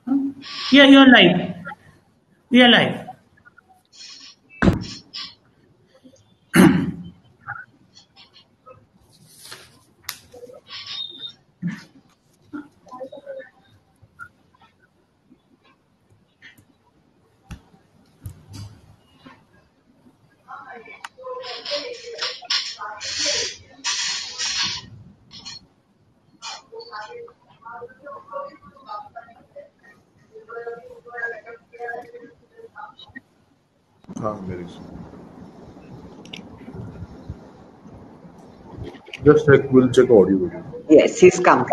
Yeah, you're live. We are live. हाँ मेरी just check, we'll check audio video. Yes, he's come.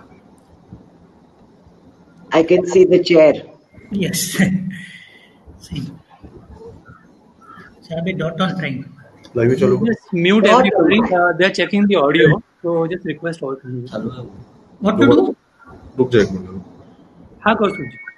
I can see the chair. Yes. See. So, अभी dot on trying. Live ही चलो. Just mute Dot everybody. on. They're checking the audio, so just request all to mute. What to do? रुक जा एक minute. हाँ कौस्तुभ जी.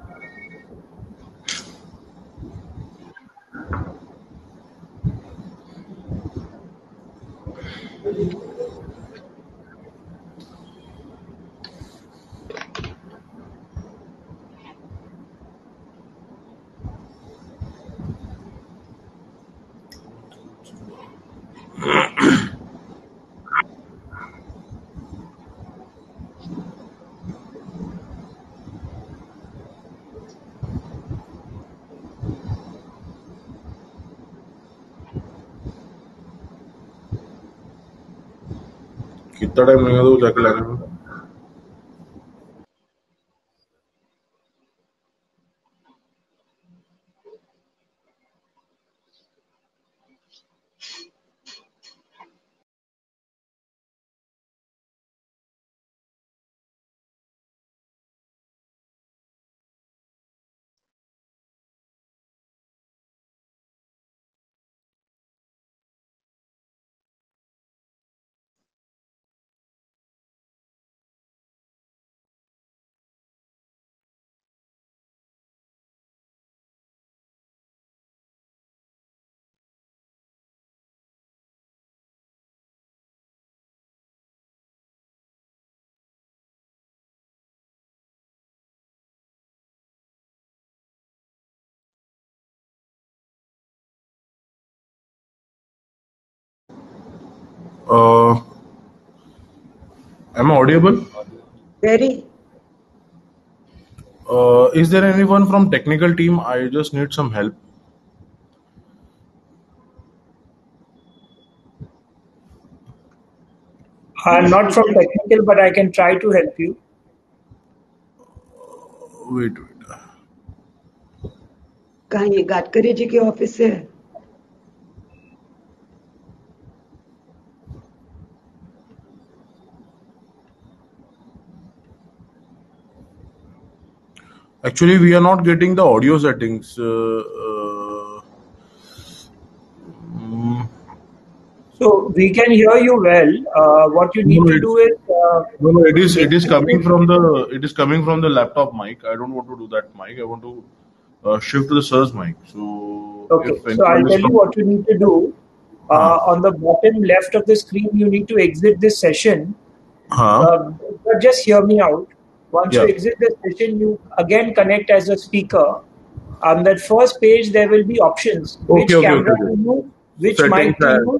कितना time लगेगा तो जाके लाने में? Am I audible? Very. Is there anyone from technical team? I just need some help. I'm not from technical, but I can try to help you. Wait. कहाँ ये गाडकरी जी के ऑफिस से है? Actually, we are not getting the audio settings. So we can hear you well. What you need to do is No, it is coming from the laptop mic. I don't want to do that mic. I want to shift to the SIRS mic. So okay. if So I'll anyone is tell you from, what you need to do. On the bottom left of the screen, you need to exit this session. But just hear me out. Once you Yeah. exit the session, you again connect as a speaker. On that first page, there will be options. Which camera to use, which mic to use.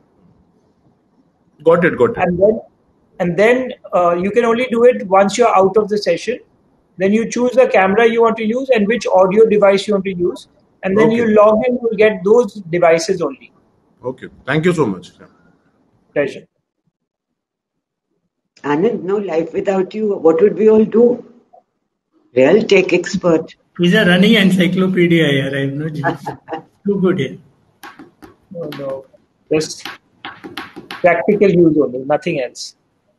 Got it. And then you can only do it once you're out of the session. Then you choose the camera you want to use and which audio device you want to use. And then you log in, you'll get those devices only. Okay. Thank you so much. Pleasure. Anand, no life without you. What would we all do? Real tech expert. He's a running encyclopedia here. I have no juice. Too good here. No. Just practical use only, nothing else.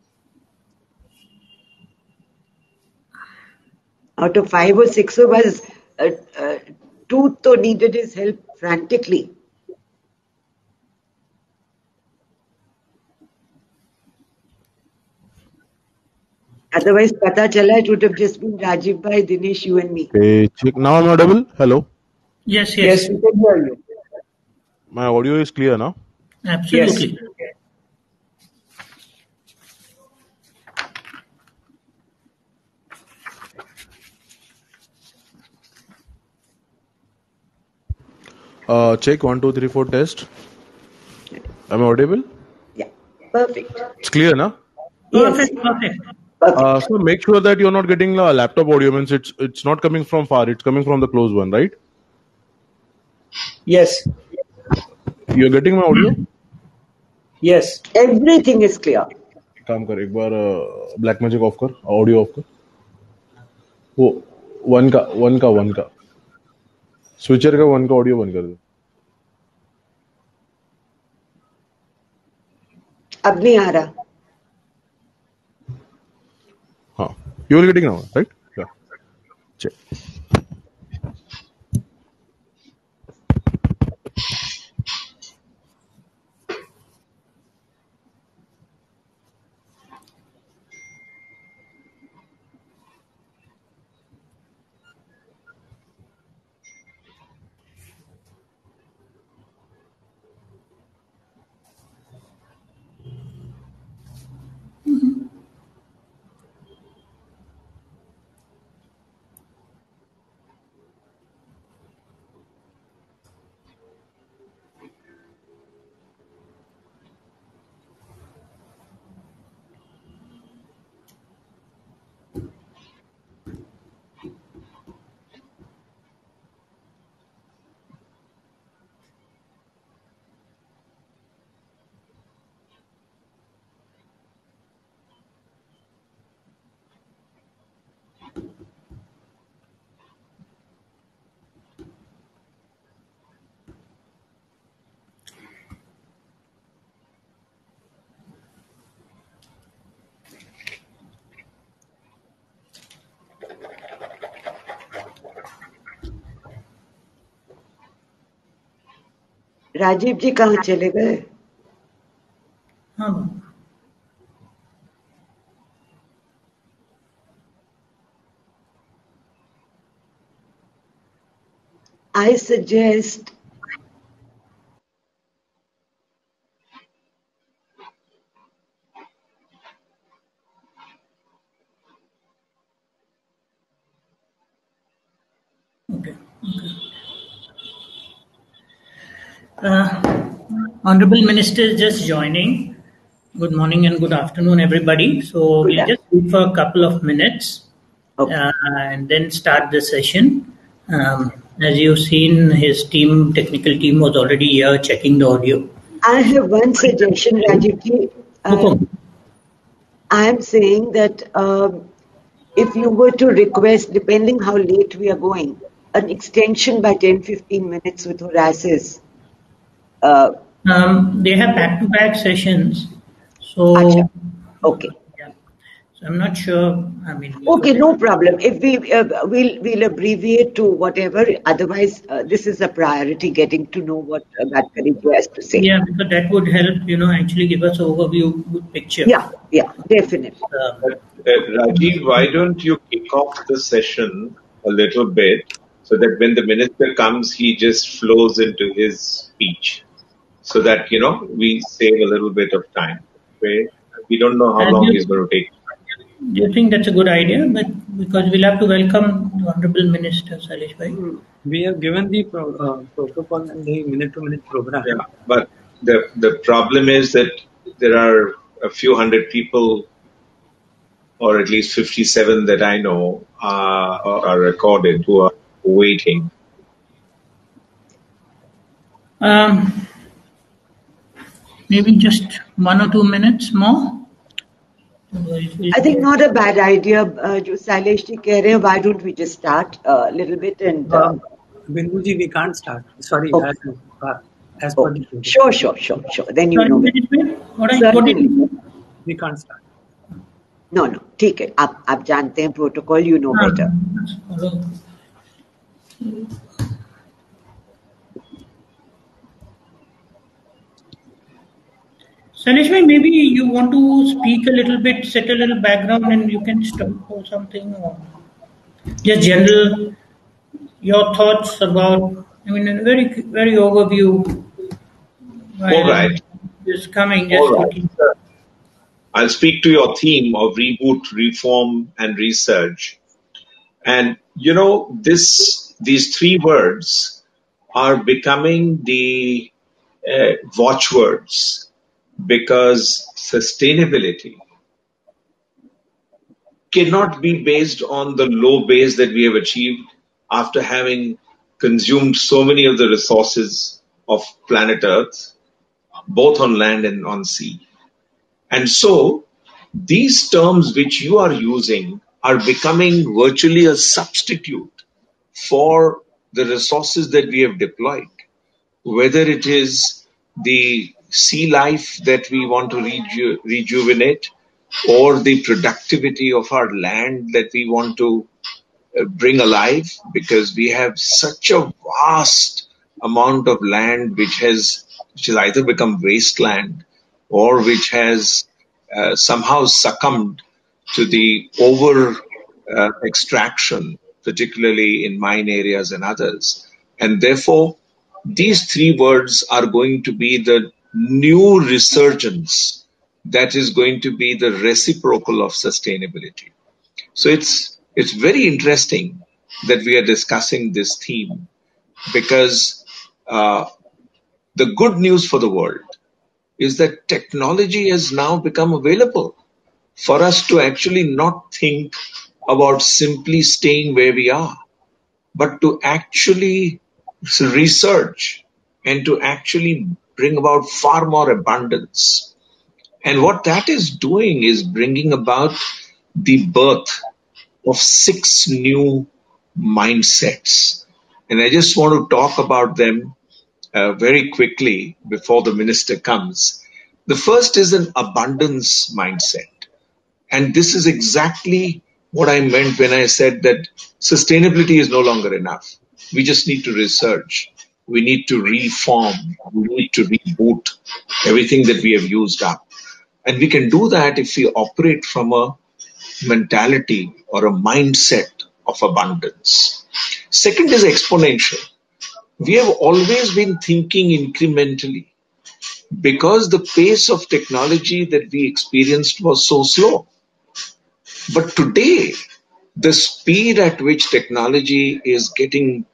Out of 5 or 6 of us, two to needed his help frantically. Otherwise, pata chala, it would have just been Rajiv Bhai, Dinesh, you and me. Okay, check. Now I'm audible. Hello. Yes. Yes, we can hear you. My audio is clear now. Absolutely. Yes. Check 1, 2, 3, 4 test. Am I audible? Yeah, perfect. It's clear, na? Yes, Perfect, perfect. perfect. So make sure that you're not getting a laptop audio. Means it's not coming from far. It's coming from the close one, right? Yes. You're getting my audio? Yes. Everything is clear. काम कर एक बार black magic off कर audio off कर वो one का switcher का 1 का ऑडियो बंद कर दो अब नहीं आ रहा. हाँ you are getting now right check Rajeev ji कहाँ चले गए? हाँ I suggest okay. Honorable Minister is just joining. Good morning and good afternoon, everybody. So Good we'll just wait for a couple of minutes okay. and then start the session. As you've seen, his technical team was already here checking the audio. I have one suggestion, Rajiv ji. I am saying that if you were to request, depending how late we are going, an extension by 10-15 minutes with Horace's. They have back-to-back sessions. So, Achha. Okay. yeah. So I'm not sure. I mean, Okay, no problem. If we'll abbreviate to whatever. Otherwise, this is a priority. Getting to know what Gadkari has to say. yeah, because that would help. Actually give us an overview, good picture. Yeah, definitely. Rajiv, why don't you kick off the session a little bit so that when the minister comes, he just flows into his speech so that, we save a little bit of time. Okay? We don't know how long he's going to take. Do you think that's a good idea? But because we'll have to welcome the Honorable Minister, Sailesh Bhai. We have given the protocol and the minute-to-minute program. Yeah, but the problem is that there are a few hundred people, or at least 57 that I know are recorded, who are waiting. Maybe just 1 or 2 minutes more. I think not a bad idea. Sailesh ji keh rahe hain, why don't we just start a little bit and. Bindu ji, we can't start. Sorry, Okay. as per the protocol. Sure. Then you know. What did you say? We can't start. No, ठीक है. आप जानते हैं protocol, you know better. Sailesh Bhai, maybe you want to speak a little bit, set a little background, and you can stop or something, or just general your thoughts about. I mean, a very very overview. All right. Is coming. All right. I'll speak to your theme of reboot, reform, and research. And these 3 words are becoming the watchwords, because sustainability cannot be based on the low base that we have achieved after having consumed so many of the resources of planet Earth, both on land and on sea. And so these terms which you are using are becoming virtually a substitute for the resources that we have deployed, whether it is the sea life that we want to rejuvenate, or the productivity of our land that we want to bring alive, because we have such a vast amount of land which has either become wasteland or which has somehow succumbed to the over extraction, particularly in mine areas and others. And therefore, these three words are going to be the new resurgence that is going to be the reciprocal of sustainability. So it's very interesting that we are discussing this theme, because the good news for the world is that technology has now become available for us to actually not think about simply staying where we are, but to actually research and to actually bring about far more abundance. And what that is doing is bringing about the birth of 6 new mindsets. And I just want to talk about them very quickly before the minister comes. The first is an abundance mindset. And this is exactly what I meant when I said that sustainability is no longer enough. We just need to research. We need to reform. We need to reboot everything that we have used up. And we can do that if we operate from a mentality or a mindset of abundance. Second is exponential. We have always been thinking incrementally because the pace of technology that we experienced was so slow. But today, the speed at which technology is getting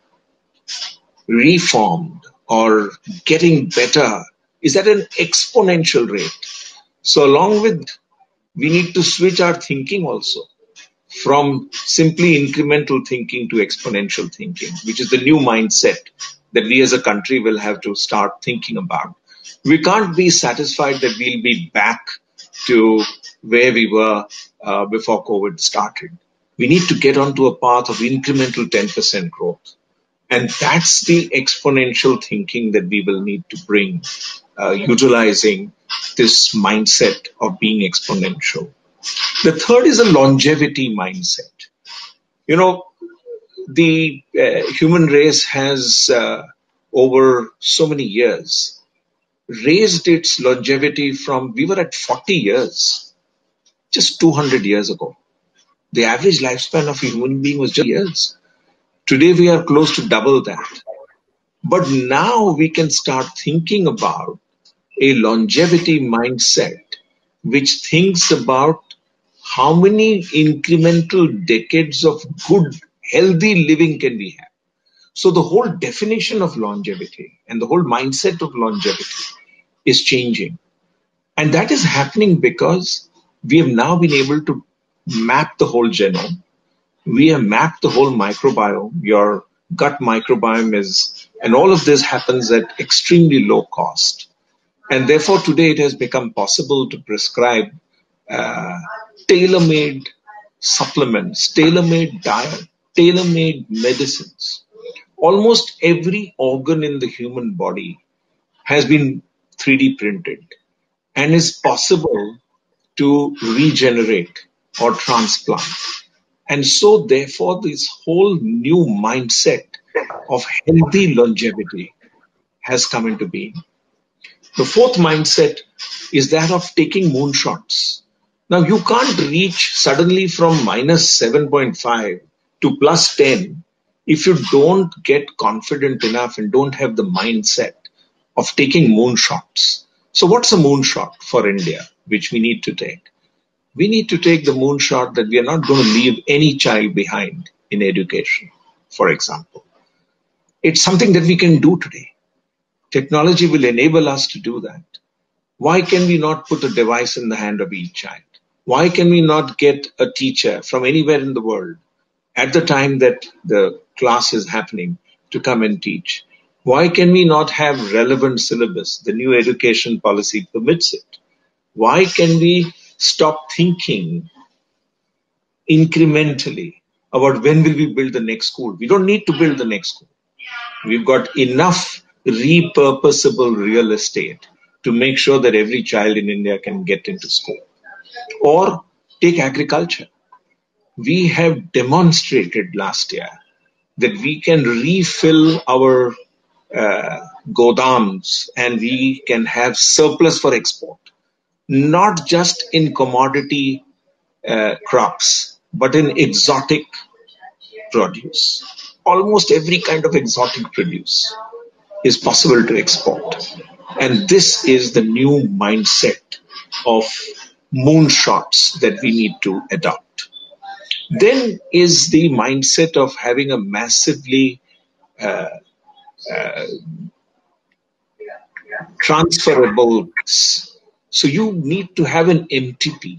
reformed or getting better is at an exponential rate. So along with, we need to switch our thinking also from simply incremental thinking to exponential thinking, which is the new mindset that we as a country will have to start thinking about. We can't be satisfied that we'll be back to where we were before COVID started. We need to get onto a path of incremental 10% growth. And that's the exponential thinking that we will need to bring, utilizing this mindset of being exponential. The third is a longevity mindset. You know, the human race has, over so many years, raised its longevity from, we were at 40 years just 200 years ago. The average lifespan of a human being was just years. Today we are close to double that. But now we can start thinking about a longevity mindset which thinks about how many incremental decades of good, healthy living can we have. So the whole definition of longevity and the whole mindset of longevity is changing. And that is happening because we have now been able to map the whole genome. We have mapped the whole microbiome. Your gut microbiome is, and all of this happens at extremely low cost. And therefore today it has become possible to prescribe tailor-made supplements, tailor-made diet, tailor-made medicines. Almost every organ in the human body has been 3D printed and is possible to regenerate or transplant. And so therefore this whole new mindset of healthy longevity has come into being. The fourth mindset is that of taking moonshots. Now you can't reach suddenly from minus 7.5 to plus 10 if you don't get confident enough and don't have the mindset of taking moonshots. So what's a moonshot for India, which we need to take? We need to take the moonshot that we are not going to leave any child behind in education, for example. It's something that we can do today. Technology will enable us to do that. Why can we not put a device in the hand of each child? Why can we not get a teacher from anywhere in the world at the time that the class is happening to come and teach? Why can we not have relevant syllabus? The new education policy permits it. Why can we stop thinking incrementally about when will we build the next school? We don't need to build the next school. We've got enough repurposable real estate to make sure that every child in India can get into school. Or take agriculture. We have demonstrated last year that we can refill our godams and we can have surplus for export, not just in commodity crops, but in exotic produce. Almost every kind of exotic produce is possible to export. And this is the new mindset of moonshots that we need to adopt. Then is the mindset of having a massively transferable. So you need to have an MTP,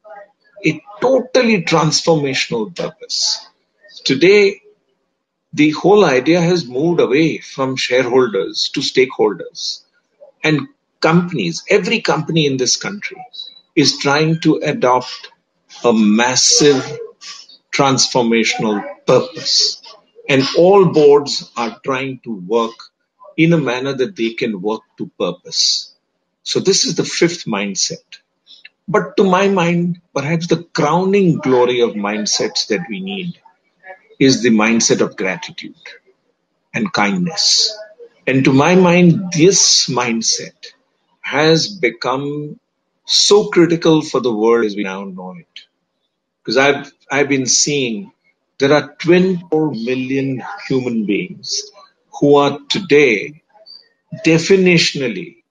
a totally transformational purpose. Today, the whole idea has moved away from shareholders to stakeholders. And companies, every company in this country is trying to adopt a massive transformational purpose. And all boards are trying to work in a manner that they can work to purpose. So this is the fifth mindset. But to my mind, perhaps the crowning glory of mindsets that we need is the mindset of gratitude and kindness. And to my mind, this mindset has become so critical for the world as we now know it. Because I've been seeing there are 24 million human beings who are today definitionally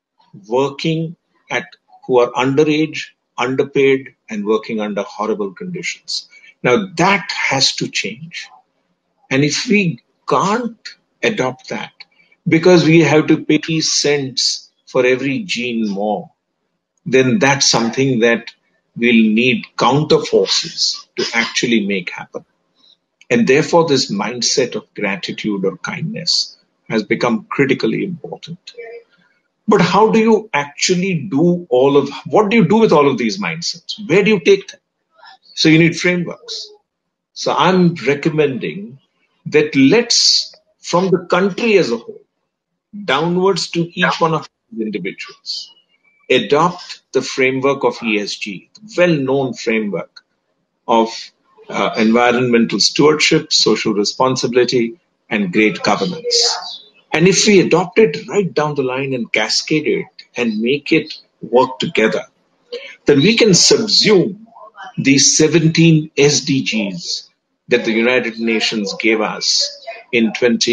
working who are underage, underpaid, and working under horrible conditions. Now that has to change. And if we can't adopt that, because we have to pay 50 cents for every gene more, then that's something that we'll need counter forces to actually make happen. And therefore, this mindset of gratitude or kindness has become critically important. But how do you actually do what do you do with all of these mindsets? Where do you take them? So you need frameworks. So I'm recommending that let's, from the country as a whole, downwards to each one of the individuals, adopt the framework of ESG, the well-known framework of environmental stewardship, social responsibility, and great governance. And if we adopt it right down the line and cascade it and make it work together, then we can subsume these 17 SDGs that the United Nations gave us in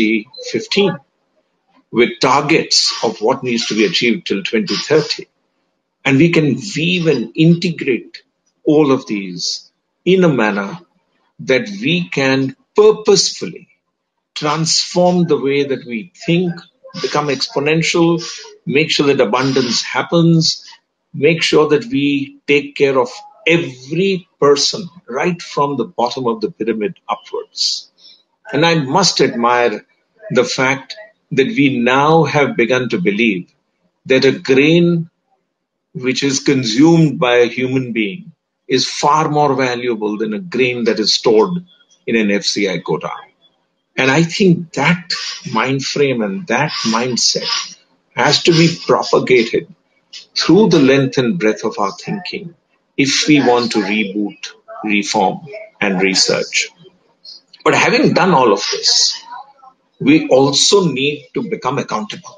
2015 with targets of what needs to be achieved till 2030. And we can weave and integrate all of these in a manner that we can purposefully transform the way that we think, become exponential, make sure that abundance happens, make sure that we take care of every person right from the bottom of the pyramid upwards. And I must admire the fact that we now have begun to believe that a grain which is consumed by a human being is far more valuable than a grain that is stored in an FCI godown. And I think that mind frame and that mindset has to be propagated through the length and breadth of our thinking if we want to reboot, reform, and research. But having done all of this, we also need to become accountable.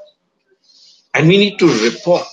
And we need to report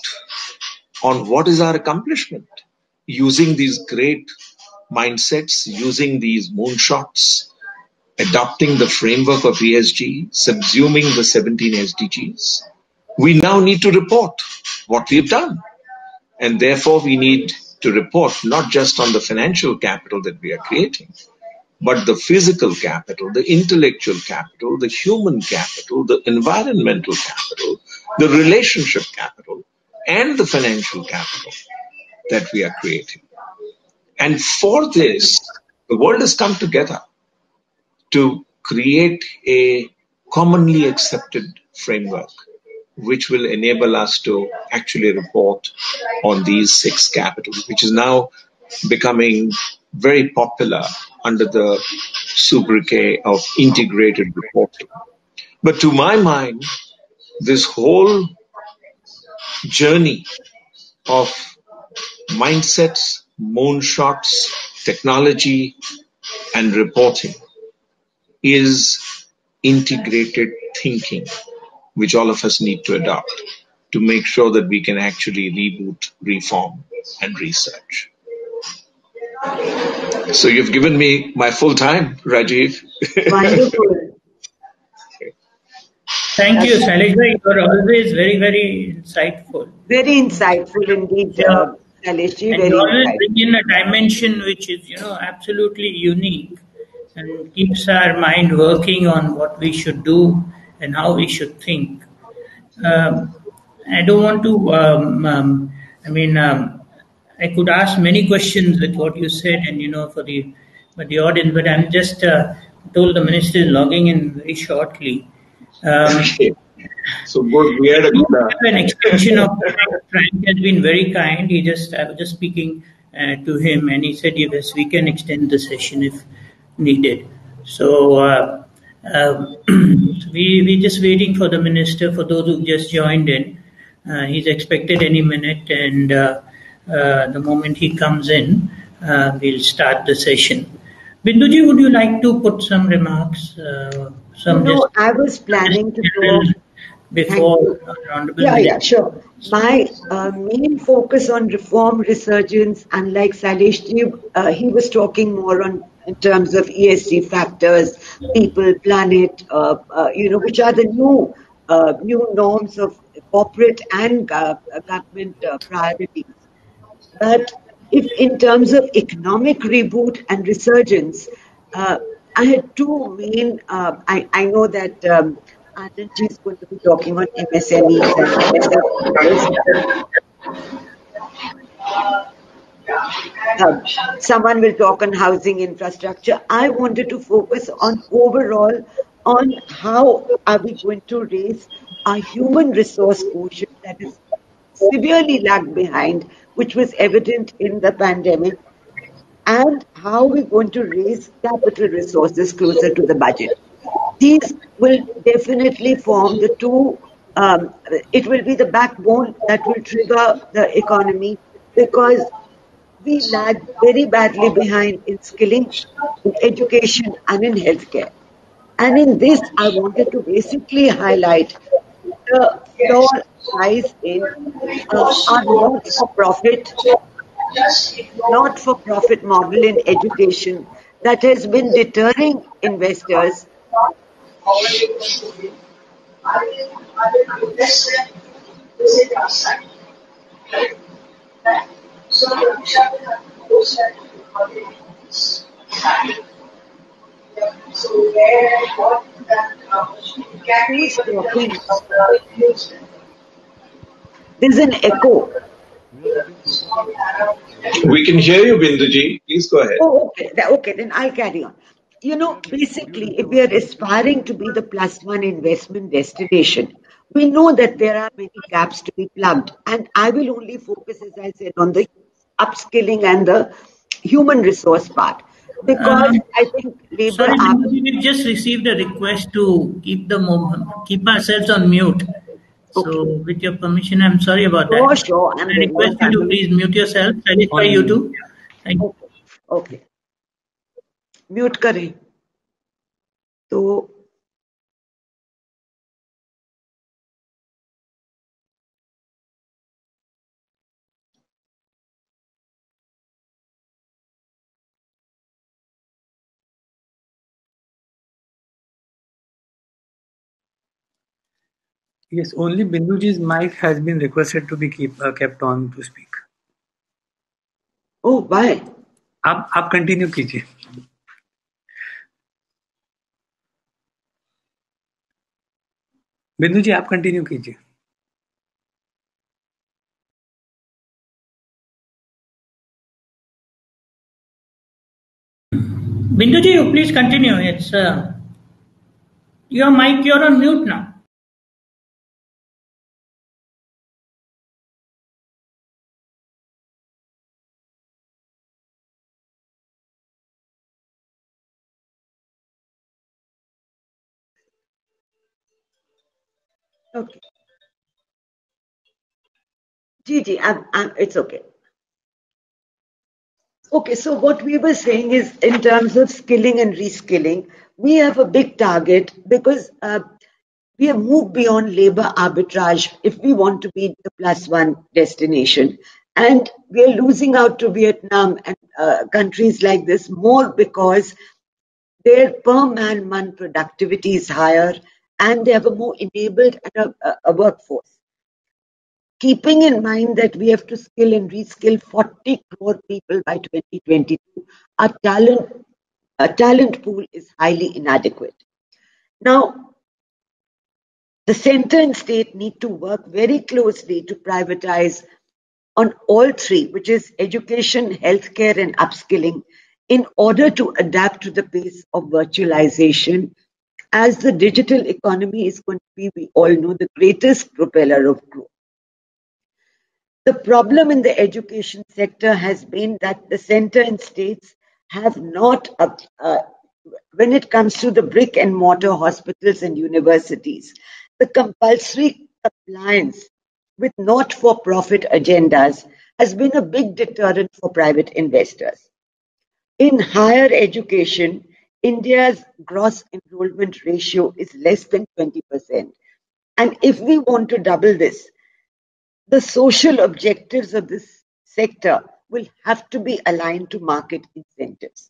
on what is our accomplishment using these great mindsets, using these moonshots, adopting the framework of ESG, subsuming the 17 SDGs. We now need to report what we've done. And therefore, we need to report not just on the financial capital that we are creating, but the physical capital, the intellectual capital, the human capital, the environmental capital, the relationship capital, and the financial capital that we are creating. And for this, the world has come together to create a commonly accepted framework which will enable us to actually report on these 6 capitals, which is now becoming very popular under the sobriquet of integrated reporting. But to my mind, this whole journey of mindsets, moonshots, technology, and reporting is integrated thinking, which all of us need to adopt to make sure that we can actually reboot, reform, and research. So you've given me my full time, Rajiv. Wonderful. Thank you, Shailesh. You are always very, very insightful. Very insightful indeed, Shaleshji. And Very you always insightful. bring in a dimension which is, absolutely unique and keeps our mind working on what we should do and how we should think. I don't want to, I could ask many questions with what you said and, for the audience, but I'm just told the minister is logging in very shortly. So good. We had an extension of Frank has been very kind. I was just speaking to him, and he said, yes, we can extend the session if needed. So we're just waiting for the minister. For those who just joined in, he's expected any minute, and the moment he comes in, we'll start the session. Binduji, would you like to put some remarks? I was planning to go before. Yeah, sure. My main focus on reform, resurgence, unlike Shaleshji, he was talking more in terms of ESG factors, people, planet, which are the new norms of corporate and government priorities. But if in terms of economic reboot and resurgence, I had two main. I know that Anandji is going to be talking on MSMEs and someone will talk on housing infrastructure. I wanted to focus on overall on how are we going to raise our human resource quotient that is severely lagged behind, which was evident in the pandemic, and how we're going to raise capital resources closer to the budget. These will definitely form the two, it will be the backbone that will trigger the economy, because we lag very badly behind in skilling, in education, and in healthcare. And in this, I wanted to basically highlight the pure rise in our not-for-profit model in education that has been deterring investors. Who's talking? There's an echo. We can hear you, Binduji. Please go ahead. Oh, okay, then I'll carry on. Basically, if we are aspiring to be the +1 investment destination, we know that there are many gaps to be plugged. And I will only focus, as I said, on the upskilling and the human resource part. Because I think labor... Sorry, we just received a request to keep ourselves on mute. Okay. So, with your permission, I'm sorry about that. Oh, sure. I request you to please mute yourself. Satisfy you too. Thank you. Okay. Mute करें. तो Yes, only Binduji's mic has been requested to be kept on to speak. Oh, why? आप continue कीजिए. बिंदु जी आप continue कीजिए. Binduji, you please continue. It's your mic, you're on mute now. Okay. Gigi, it's okay. Okay, so what we were saying is in terms of skilling and reskilling, we have a big target because we have moved beyond labor arbitrage if we want to be the +1 destination. And we are losing out to Vietnam and countries like this more because their per man month productivity is higher and they have a more enabled and a workforce. Keeping in mind that we have to skill and reskill 40 crore people by 2022, our talent pool is highly inadequate. Now, the center and state need to work very closely to privatize on all three, which is education, healthcare, and upskilling, in order to adapt to the pace of virtualization, as the digital economy is going to be, we all know, the greatest propeller of growth. The problem in the education sector has been that the center and states have not, when it comes to the brick and mortar hospitals and universities, the compulsory compliance with not-for-profit agendas has been a big deterrent for private investors. In higher education, India's gross enrollment ratio is less than 20%. And if we want to double this, the social objectives of this sector will have to be aligned to market incentives.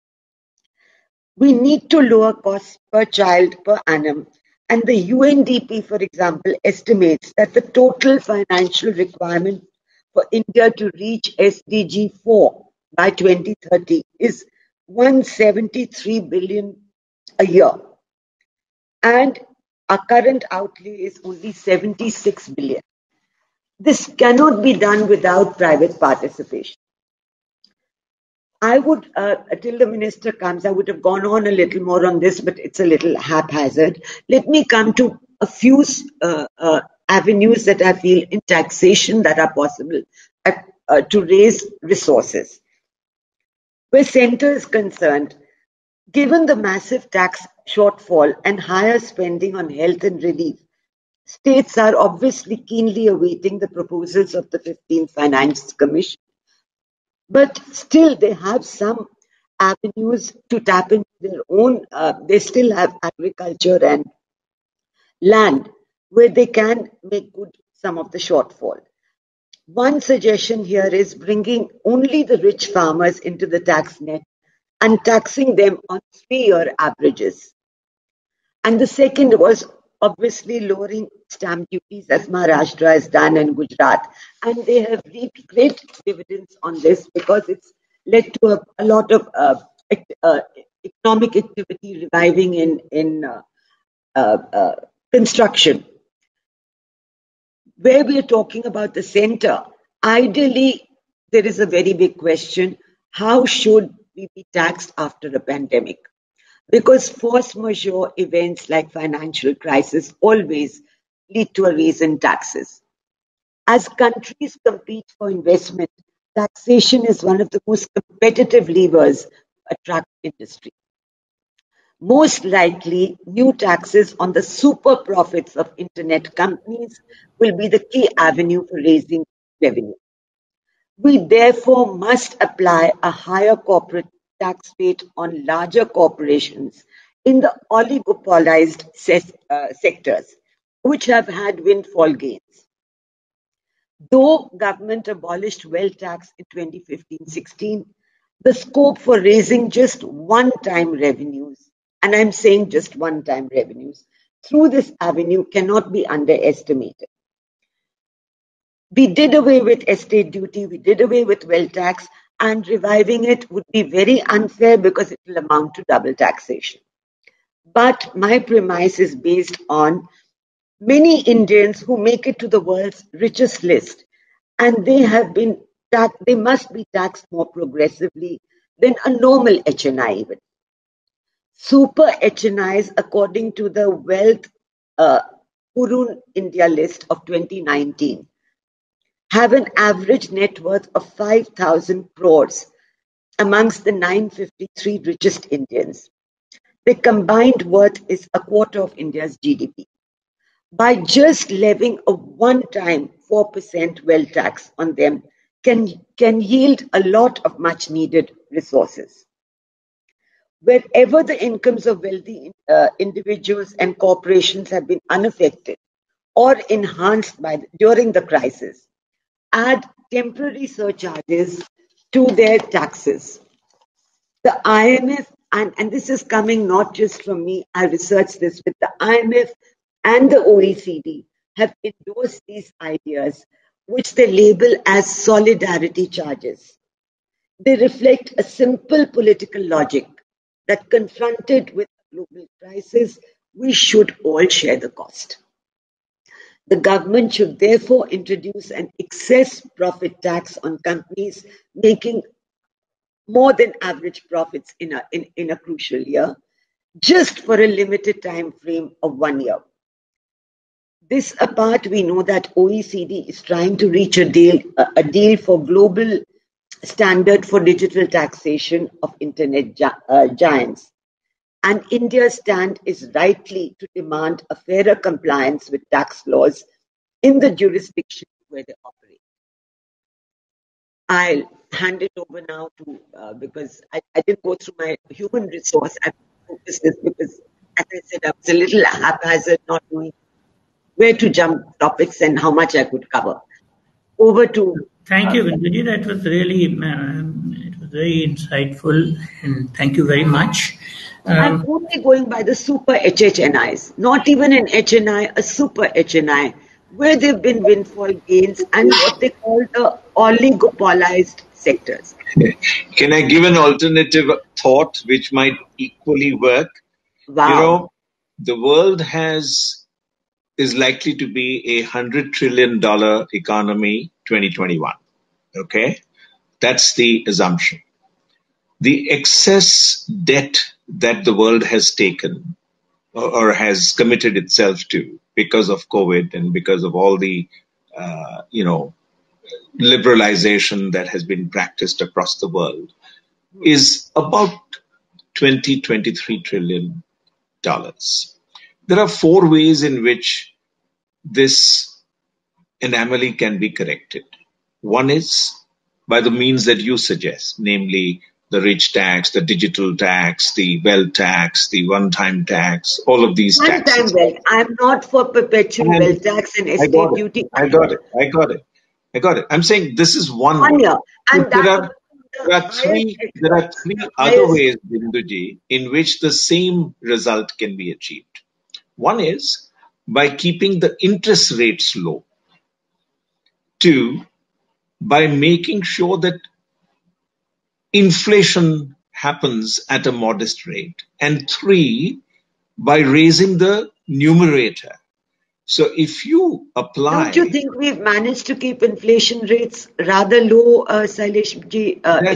We need to lower costs per child per annum, and the UNDP, for example, estimates that the total financial requirement for India to reach SDG 4 by 2030 is 173 billion a year, and our current outlay is only 76 billion. This cannot be done without private participation. I would, till the minister comes, I would have gone on a little more on this, but it's a little haphazard. Let me come to a few avenues that I feel in taxation that are possible to raise resources. Where center is concerned, given the massive tax shortfall and higher spending on health and relief, states are obviously keenly awaiting the proposals of the 15th Finance Commission. But still, they have some avenues to tap into their own. They still have agriculture and land where they can make good some of the shortfall. One suggestion here is bringing only the rich farmers into the tax net and taxing them on 3-year averages. And the second was obviously lowering stamp duties, as Maharashtra has done and Gujarat. And they have reaped great dividends on this because it's led to a lot of economic activity reviving in construction. Where we are talking about the center, ideally, there is a very big question: how should we be taxed after a pandemic? Because force majeure events like financial crisis always lead to a raise in taxes. As countries compete for investment, taxation is one of the most competitive levers to attract industry. Most likely, new taxes on the super profits of internet companies will be the key avenue for raising revenue. We therefore must apply a higher corporate tax rate on larger corporations in the oligopolized sectors, which have had windfall gains. Though government abolished wealth tax in 2015-16, the scope for raising just one-time revenues, and I'm saying just one-time revenues, through this avenue cannot be underestimated. We did away with estate duty, we did away with wealth tax, and reviving it would be very unfair because it will amount to double taxation. But my premise is based on many Indians who make it to the world's richest list, and they must be taxed more progressively than a normal HNI even. Super HNIs, according to the Wealth Hurun India list of 2019, have an average net worth of 5,000 crores amongst the 953 richest Indians. Their combined worth is a quarter of India's GDP. By just levying a one-time 4% wealth tax on them can yield a lot of much-needed resources. Wherever the incomes of wealthy individuals and corporations have been unaffected or enhanced during the crisis, add temporary surcharges to their taxes. The IMF, and this is coming not just from me, I researched this with the IMF and the OECD, have endorsed these ideas, which they label as solidarity charges. They reflect a simple political logic that confronted with a global crisis, we should all share the cost. The government should therefore introduce an excess profit tax on companies making more than average profits in a crucial year, just for a limited time frame of 1 year. This apart, we know that OECD is trying to reach a deal for global standard for digital taxation of internet giants. And India's stand is rightly to demand a fairer compliance with tax laws in the jurisdiction where they operate. I'll hand it over now to, because I didn't go through my human resource. I focused this because, as I said, I was a little haphazard, not knowing where to jump topics and how much I could cover. Over to... Thank you, Vinduji. That was really it was very insightful, and thank you very much. I'm only going by the super HHNIs, not even an HNI, a super HNI, where there have been windfall gains and what they call the oligopolized sectors. Can I give an alternative thought which might equally work? Wow. You know, the world is likely to be a $100 trillion economy 2021. Okay? That's the assumption. The excess debt that the world has taken or has committed itself to because of COVID and because of all the, liberalization that has been practiced across the world is about $23 trillion. There are 4 ways in which this anomaly can be corrected. One is by the means that you suggest, namely the rich tax, the digital tax, the wealth tax, the one-time tax, all of these taxes. One-time wealth. I'm not for perpetual wealth tax and estate duty. I got it. I'm saying this is one way. And there are three other ways, Binduji, in which the same result can be achieved. One is by keeping the interest rates low. 2, by making sure that inflation happens at a modest rate. And 3, by raising the numerator. So if you apply... Don't you think we've managed to keep inflation rates rather low, Saileshji?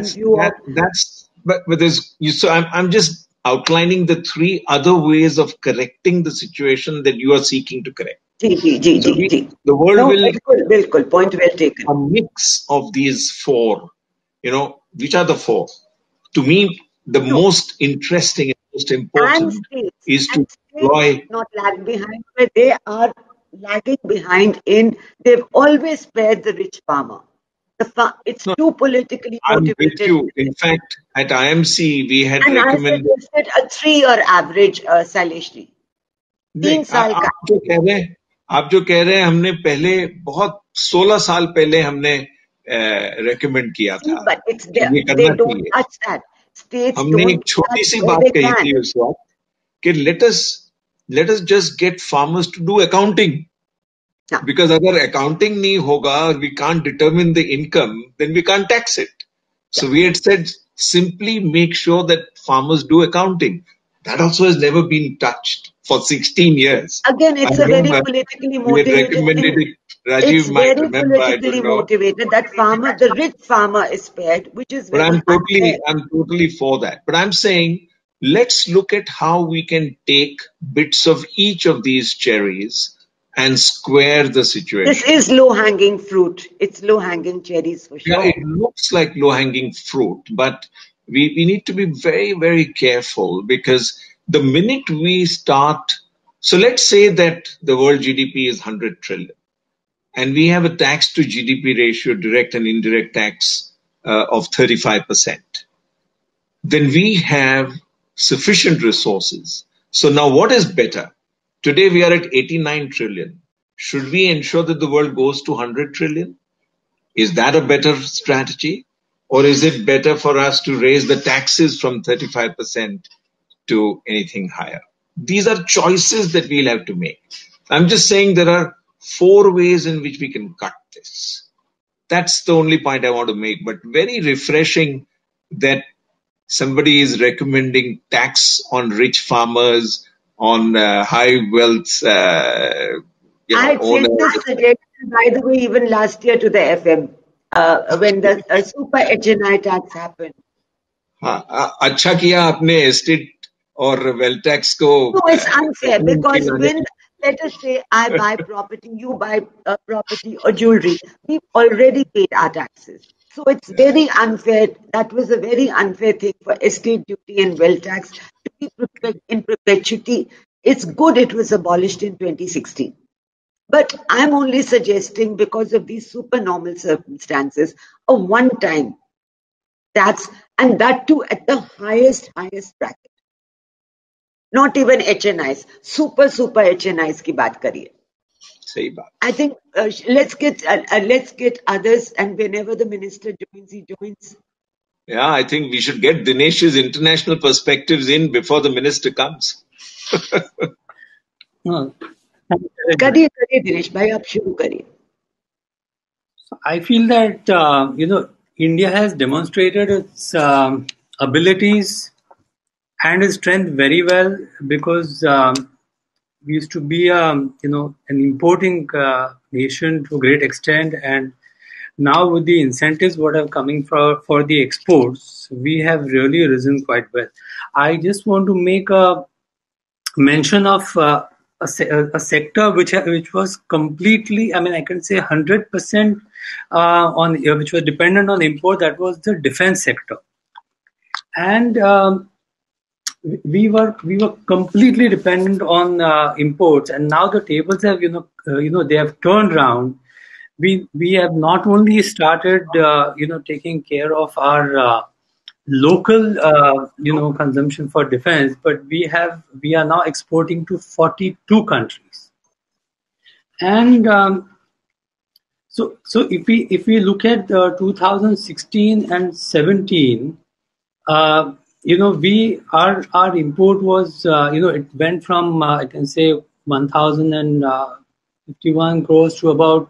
I'm just outlining the 3 other ways of correcting the situation that you are seeking to correct. The world will... Point well taken. A mix of these 4, which are the 4? To me, the most interesting and most important is to deploy... not lag behind, but they are lagging behind they've always spared the rich farmer. It's too politically motivated. I'm with you. In fact, at IMC, we had recommended... I suggested a 3-year average, Saileshji. 3 साल का. आप जो कह रहे हैं हमने पहले बहुत 16 साल पहले हमने रेकमेंड किया था. But they don't touch that. States हमने एक छोटी सी बात कही थी उस वक्त कि let us just get farmers to do accounting. Because अगर accounting नहीं होगा, we can't determine the income, then we can't tax it. So we had said simply make sure that farmers do accounting. That also has never been touched. for 16 years. Again, it's I a very remember politically we had motivated recommended thing. it. Rajiv It's might very remember, I politically don't know. motivated. That farmer, the rich farmer, is spared, which is But very unfair. I'm totally for that. But I'm saying, let's look at how we can take bits of each of these cherries and square the situation. This is low-hanging fruit. It's low-hanging cherries for Yeah, sure. it looks like low-hanging fruit, but we need to be very, very careful, because the minute we start, so let's say that the world GDP is 100 trillion and we have a tax to GDP ratio, direct and indirect tax of 35%. Then we have sufficient resources. So now what is better? Today we are at 89 trillion. Should we ensure that the world goes to 100 trillion? Is that a better strategy? Or is it better for us to raise the taxes from 35% to anything higher? These are choices that we'll have to make. I'm just saying there are 4 ways in which we can cut this. That's the only point I want to make. But very refreshing that somebody is recommending tax on rich farmers, on high wealth I owners. sent this suggestion, by the way, even last year to the FM when the super HNI tax happened. अच्छा किया आपने estate और wealth tax को. No, it's unfair because when, let us say, I buy property, you buy property or jewelry, we've already paid our taxes. So it's very unfair. That was a very unfair thing for estate duty and wealth tax to be in perpetuity. It's good it was abolished in 2016. But I'm only suggesting, because of these supernormal circumstances, a one-time tax, and that too at the highest bracket. Not even HNIs, super HNIs की बात करिए. सही बात. I think let's get others, and whenever the minister joins, he joins. Yeah, I think we should get Dinesh's international perspectives in before the minister comes. No. करिए दिनेश भाई, आप शुरू करिए. I feel that India has demonstrated its abilities and its strength very well, because we used to be an importing nation to a great extent, and now with the incentives what are coming for the exports, we have really risen quite well. I just want to make a mention of a sector which was completely, I can say 100% which was dependent on import. That was the defense sector, and we were completely dependent on imports. And now the tables have they have turned around. We have not only started taking care of our local consumption for defense, but we are now exporting to 42 countries. And so if we look at 2016 and 17, our import was it went from I can say 1,051 crores to about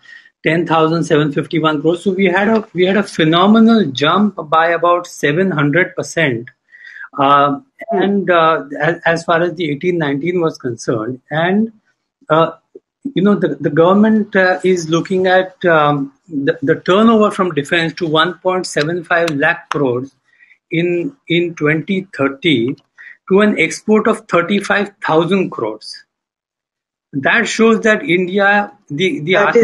10,751 crores. So we had a phenomenal jump by about 700%. And as far as the 18-19 was concerned, and the government is looking at the turnover from defense to 1.75 lakh crores in 2030 to an export of 35,000 crores. That shows that India, the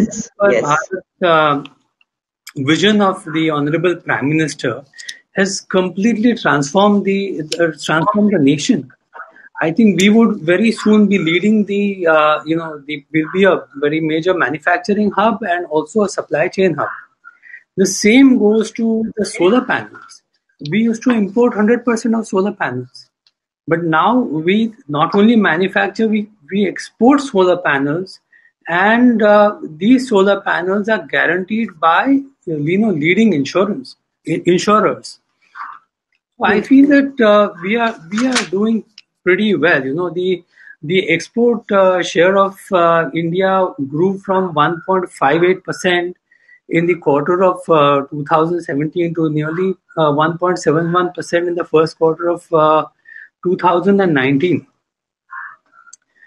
vision of the Honorable Prime Minister has completely transformed the nation. I think we would very soon be leading we'll be a very major manufacturing hub and also a supply chain hub. The same goes to the solar panels. We used to import 100% of solar panels, but now we not only manufacture, we export solar panels, and these solar panels are guaranteed by leading insurers. So I feel that we are doing pretty well. The export share of India grew from 1.58% in the quarter of 2017 to nearly 1.71% in the first quarter of 2019.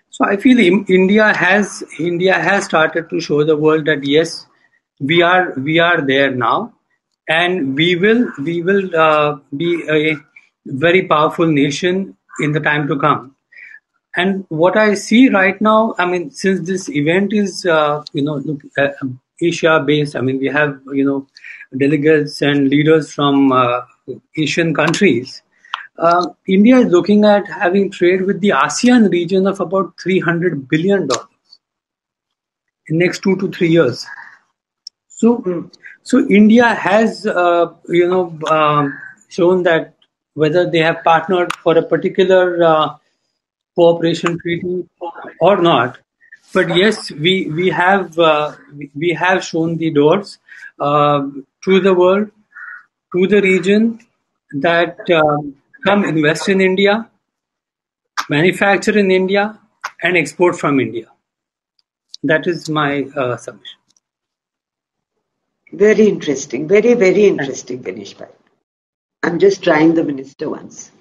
So I feel India has started to show the world that yes, we are there now, and we will be a very powerful nation in the time to come. And what I see right now, I mean, since this event is Asia based, I mean, we have delegates and leaders from Asian countries. India is looking at having trade with the ASEAN region of about $300 billion in next 2 to 3 years. So India has shown that whether they have partnered for a particular cooperation treaty or not, but yes, we have shown the doors to the world, to the region, that come invest in India, manufacture in India, and export from India. That is my submission. Very interesting. Very, very interesting, Ganesh bhai. I'm just trying the minister once.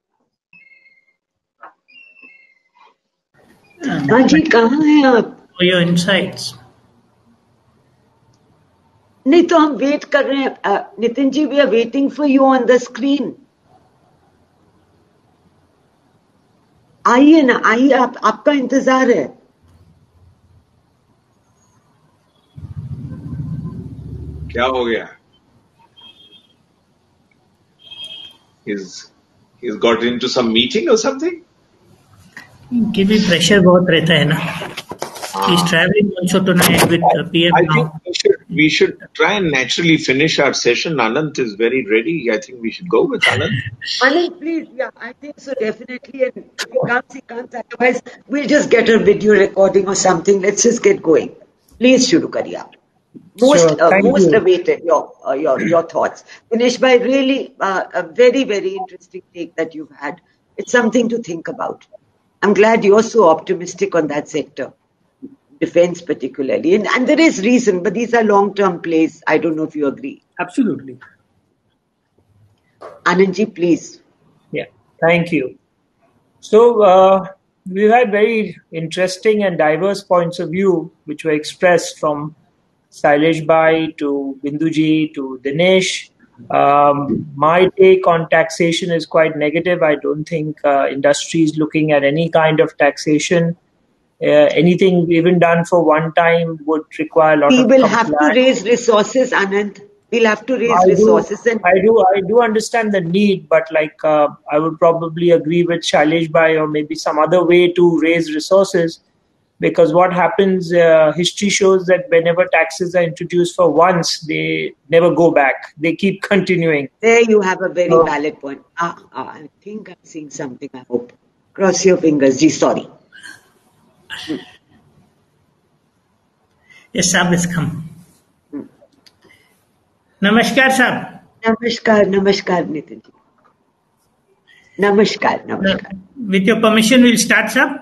जी कहाँ हैं आप? For your insights. नहीं तो हम wait कर रहे हैं. Nitin ji, we are waiting for you on the screen. आइए ना, आइए, आपका इंतजार है. क्या हो गया? He's got into some meeting or something? कि भी प्रेशर बहुत रहता है ना. He's traveling also tonight with PM I now. think we should try and naturally finish our session. Anant is very ready. I think we should go with Anant. Anant, please, yeah, I think so, definitely. And if he can't. Otherwise, we'll just get a video recording or something. Let's just get going. Please, shuru kariye aap. Most awaited your thoughts. Dinesh bhai, really a very, very interesting take that you've had. It's something to think about. I'm glad you're so optimistic on that sector, defense particularly. And there is reason, but these are long-term plays. I don't know if you agree. Absolutely. Anandji, please. Yeah, thank you. So we've had very interesting and diverse points of view which were expressed from Sailesh bhai to Binduji to Dinesh. My take on taxation is quite negative. I don't think industry is looking at any kind of taxation. Anything even done for one time would require a lot of compliance. We will have to raise resources, Anand. We'll have to raise resources. I do understand the need, but I would probably agree with Shailesh bhai or maybe some other way to raise resources. Because what happens, history shows that whenever taxes are introduced for once, they never go back. They keep continuing. There you have a very valid point. I think I'm seeing something, I hope. Cross your fingers. Ji, sorry. Yes, Saab has come. Namaskar, Saab. Namaskar, Nitin. Namaskar. With your permission, we'll start, Saab.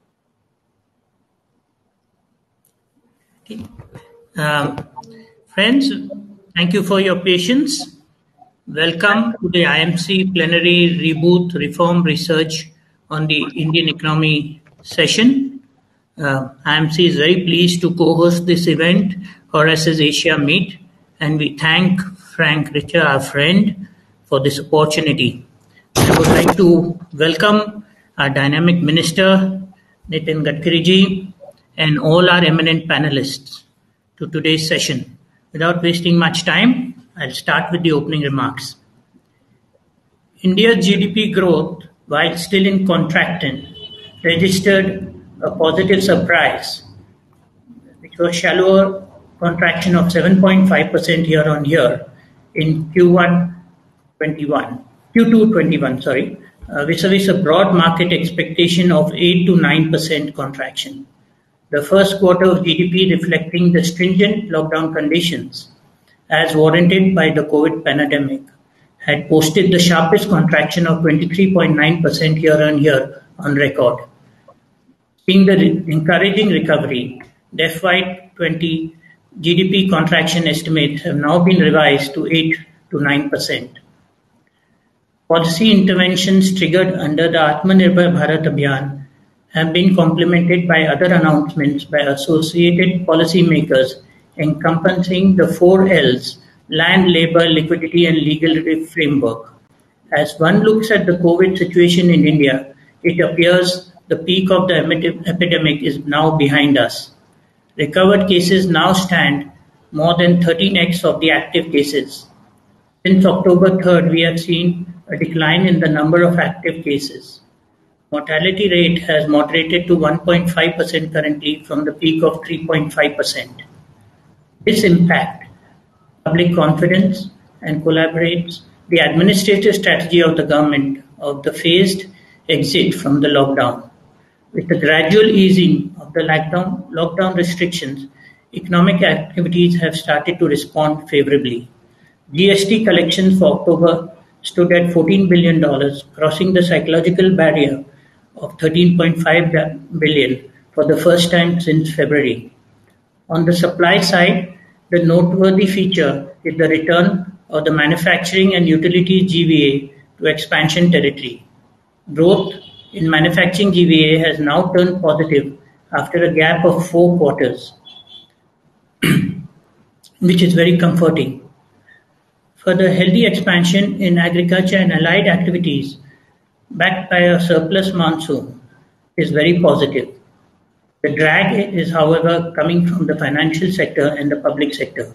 Friends, thank you for your patience. Welcome to the IMC Plenary Reboot Reform Research on the Indian Economy session. IMC is very pleased to co-host this event, Horace's Asia Meet, and we thank Frank Richer, our friend, for this opportunity. I would like to welcome our dynamic minister, Nitin Gadkari ji, and all our eminent panelists to today's session. Without wasting much time, I'll start with the opening remarks. India's GDP growth, while still in contraction, registered a positive surprise, which was shallower contraction of 7.5% year-on-year in Q2 21, vis-a-vis a broad market expectation of 8 to 9% contraction. The first quarter of GDP reflecting the stringent lockdown conditions as warranted by the COVID pandemic had posted the sharpest contraction of 23.9% year-on-year on record. Seeing the encouraging recovery, the FY20 GDP contraction estimates have now been revised to 8 to 9%. Policy interventions triggered under the Atmanirbhar Bharat Abhiyan have been complemented by other announcements by associated policymakers encompassing the 4Ls: land, labor, liquidity, and legal framework. As one looks at the COVID situation in India, it appears the peak of the epidemic is now behind us. Recovered cases now stand more than 13x of the active cases. Since October 3rd, we have seen a decline in the number of active cases. Mortality rate has moderated to 1.5% currently from the peak of 3.5%. This impact public confidence and collaborates the administrative strategy of the government of the phased exit from the lockdown. With the gradual easing of the lockdown restrictions, economic activities have started to respond favorably. GST collections for October stood at $14 billion, crossing the psychological barrier of $13.5 billion for the first time since February. On the supply side, the noteworthy feature is the return of the manufacturing and utilities GVA to expansion territory. Growth in manufacturing GVA has now turned positive after a gap of 4 quarters, which is very comforting. Further, healthy expansion in agriculture and allied activities, backed by a surplus monsoon, is very positive. The drag is, however, coming from the financial sector and the public sector.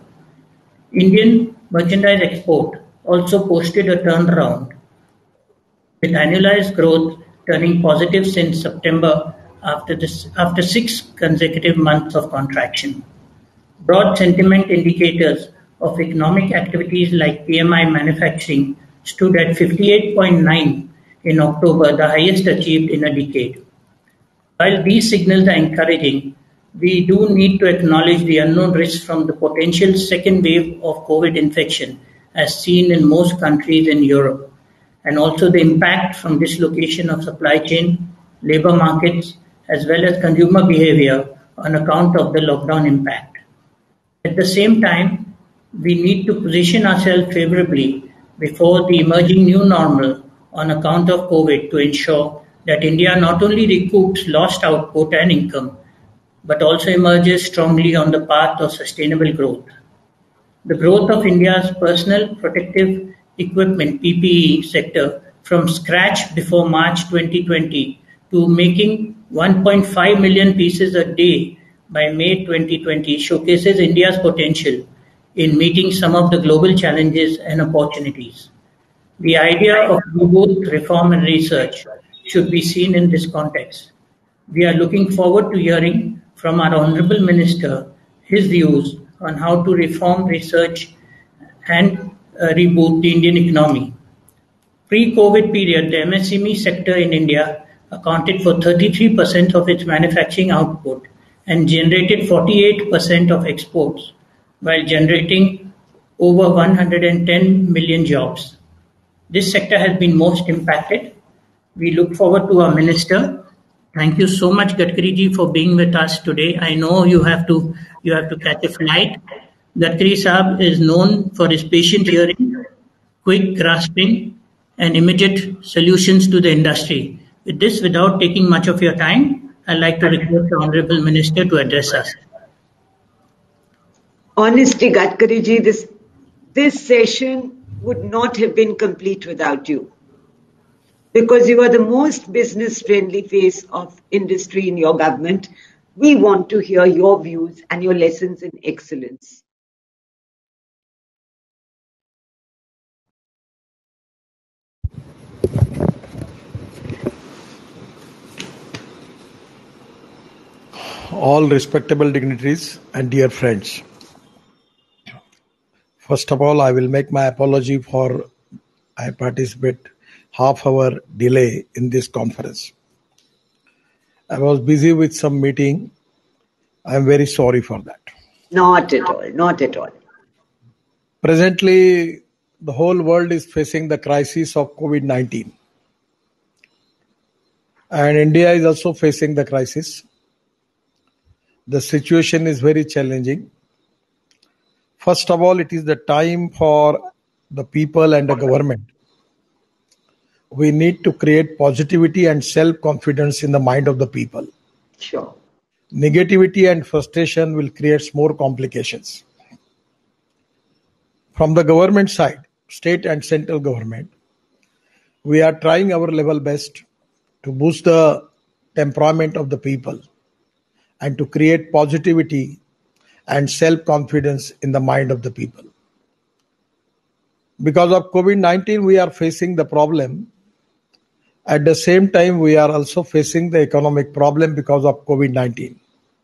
Indian merchandise export also posted a turnaround, with annualized growth turning positive since September after 6 consecutive months of contraction. Broad sentiment indicators of economic activities like PMI manufacturing stood at 58.9 in October, the highest achieved in a decade. While these signals are encouraging, we do need to acknowledge the unknown risks from the potential second wave of COVID infection as seen in most countries in Europe, and also the impact from dislocation of supply chain, labor markets, as well as consumer behavior on account of the lockdown impact. At the same time, we need to position ourselves favorably before the emerging new normal on account of COVID to ensure that India not only recoups lost output and income, but also emerges strongly on the path of sustainable growth. The growth of India's personal protective equipment (PPE) sector from scratch before March 2020 to making 1.5 million pieces a day by May 2020 showcases India's potential in meeting some of the global challenges and opportunities. The idea of both reform and research should be seen in this context. We are looking forward to hearing from our Honourable Minister his views on how to reform research and reboot the Indian economy. Pre-COVID period, the MSME sector in India accounted for 33% of its manufacturing output and generated 48% of exports, while generating over 110 million jobs. This sector has been most impacted. We look forward to our minister. Thank you so much, Gadkari ji, for being with us today. I know you have to catch a flight. Gadkari Saab is known for his patient hearing, quick grasping, and immediate solutions to the industry. With this, without taking much of your time, I'd like to request the Honourable Minister to address us. Honestly, Gadkari ji, this session would not have been complete without you, because you are the most business-friendly face of industry in your government. We want to hear your views and your lessons in excellence. All respectable dignitaries and dear friends. First of all, I will make my apology for I participate half-hour delay in this conference. I was busy with some meeting. I am very sorry for that. Not at all, not at all. Presently, the whole world is facing the crisis of COVID-19. And India is also facing the crisis. The situation is very challenging. First of all, it is the time for the people and the government we need to create positivity and self-confidence in the mind of the people. Sure. Negativity and frustration will create more complications. From the government side, state and central government, we are trying our level best to boost the temperament of the people and to create positivity and self-confidence in the mind of the people. Because of COVID-19, we are facing the problem. At the same time, we are also facing the economic problem because of COVID-19.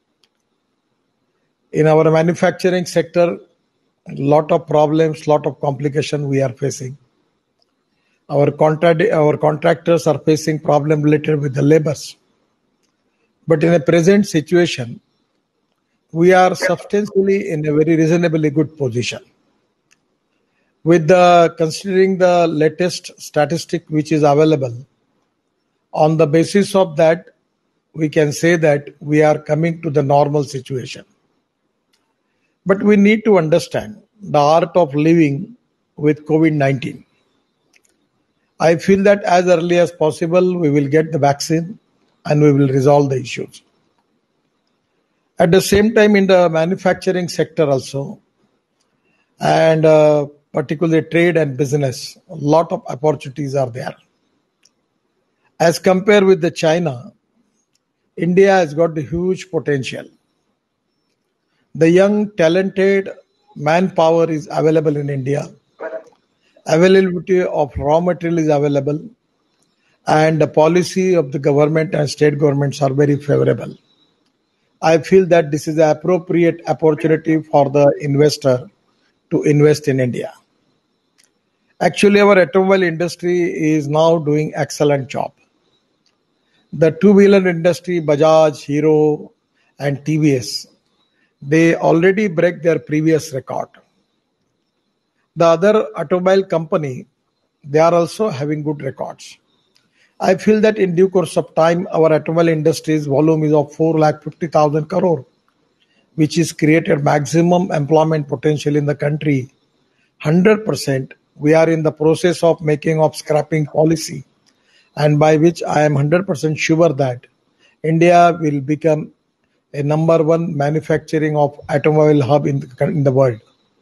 In our manufacturing sector, a lot of problems, lot of complications we are facing. Our contractors are facing problem related with the labors. But in a present situation, we are substantially in a very reasonably good position. With considering the latest statistic which is available, on the basis of that, we can say that we are coming to the normal situation. But we need to understand the art of living with COVID-19. I feel that as early as possible, we will get the vaccine and we will resolve the issues. At the same time, in the manufacturing sector also, and particularly trade and business, a lot of opportunities are there. As compared with the China, India has got the huge potential. The young, talented manpower is available in India. Availability of raw material is available. And the policy of the government and state governments are very favorable. I feel that this is an appropriate opportunity for the investor to invest in India. Actually, our automobile industry is now doing excellent job. The two-wheeler industry, Bajaj, Hero, and TVS, they already break their previous record. The other automobile company, they are also having good records. I feel that in due course of time, our automobile industry's volume is of 4,50,000 crore, which is created maximum employment potential in the country. 100%, we are in the process of making of scrapping policy, and by which I am 100% sure that India will become a number one manufacturing of automobile hub in the world.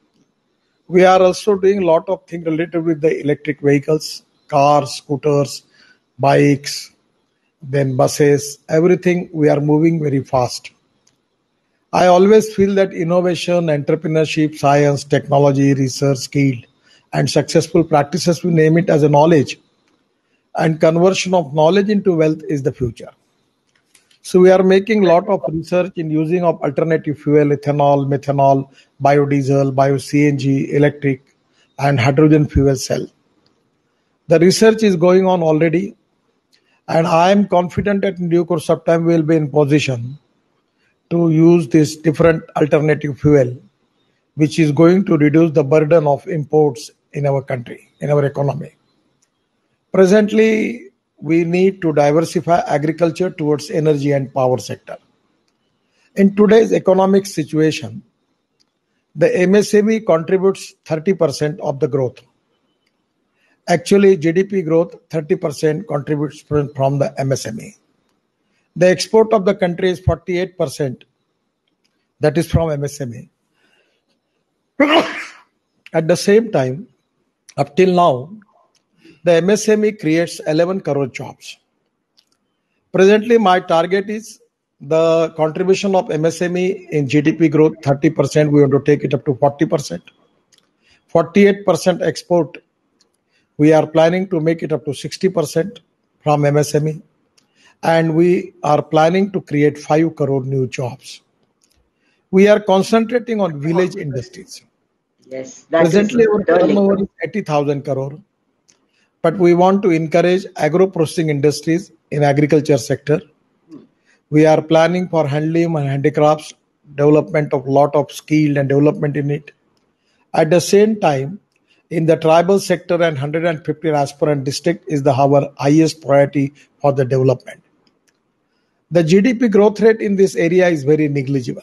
We are also doing a lot of things related with the electric vehicles, cars, scooters, bikes, then buses, everything we are moving very fast. I always feel that innovation, entrepreneurship, science, technology, research, skill, and successful practices, we name it as a knowledge, and conversion of knowledge into wealth is the future. So we are making a lot of research in using of alternative fuel, ethanol, methanol, biodiesel, bio-CNG, electric, and hydrogen fuel cell. The research is going on already, and I am confident that in due course of time we will be in position to use this different alternative fuel, which is going to reduce the burden of imports in our country, in our economy. Presently, we need to diversify agriculture towards energy and power sector. In today's economic situation, the MSME contributes 30% of the growth. Actually, GDP growth, 30% contributes from the MSME. The export of the country is 48%. That is from MSME. At the same time, up till now, the MSME creates 11 crore jobs. Presently, my target is the contribution of MSME in GDP growth, 30%. We want to take it up to 40%. 48% export. We are planning to make it up to 60% from MSME. And we are planning to create 5 crore new jobs. We are concentrating on village industries. Yes, that Presently, our is turnover is 80,000 crore. But we want to encourage agro-processing industries in agriculture sector. We are planning for handloom and handicrafts, development of lot of skill and development in it. At the same time, in the tribal sector and 115 aspirant district is our highest priority for the development. The GDP growth rate in this area is very negligible.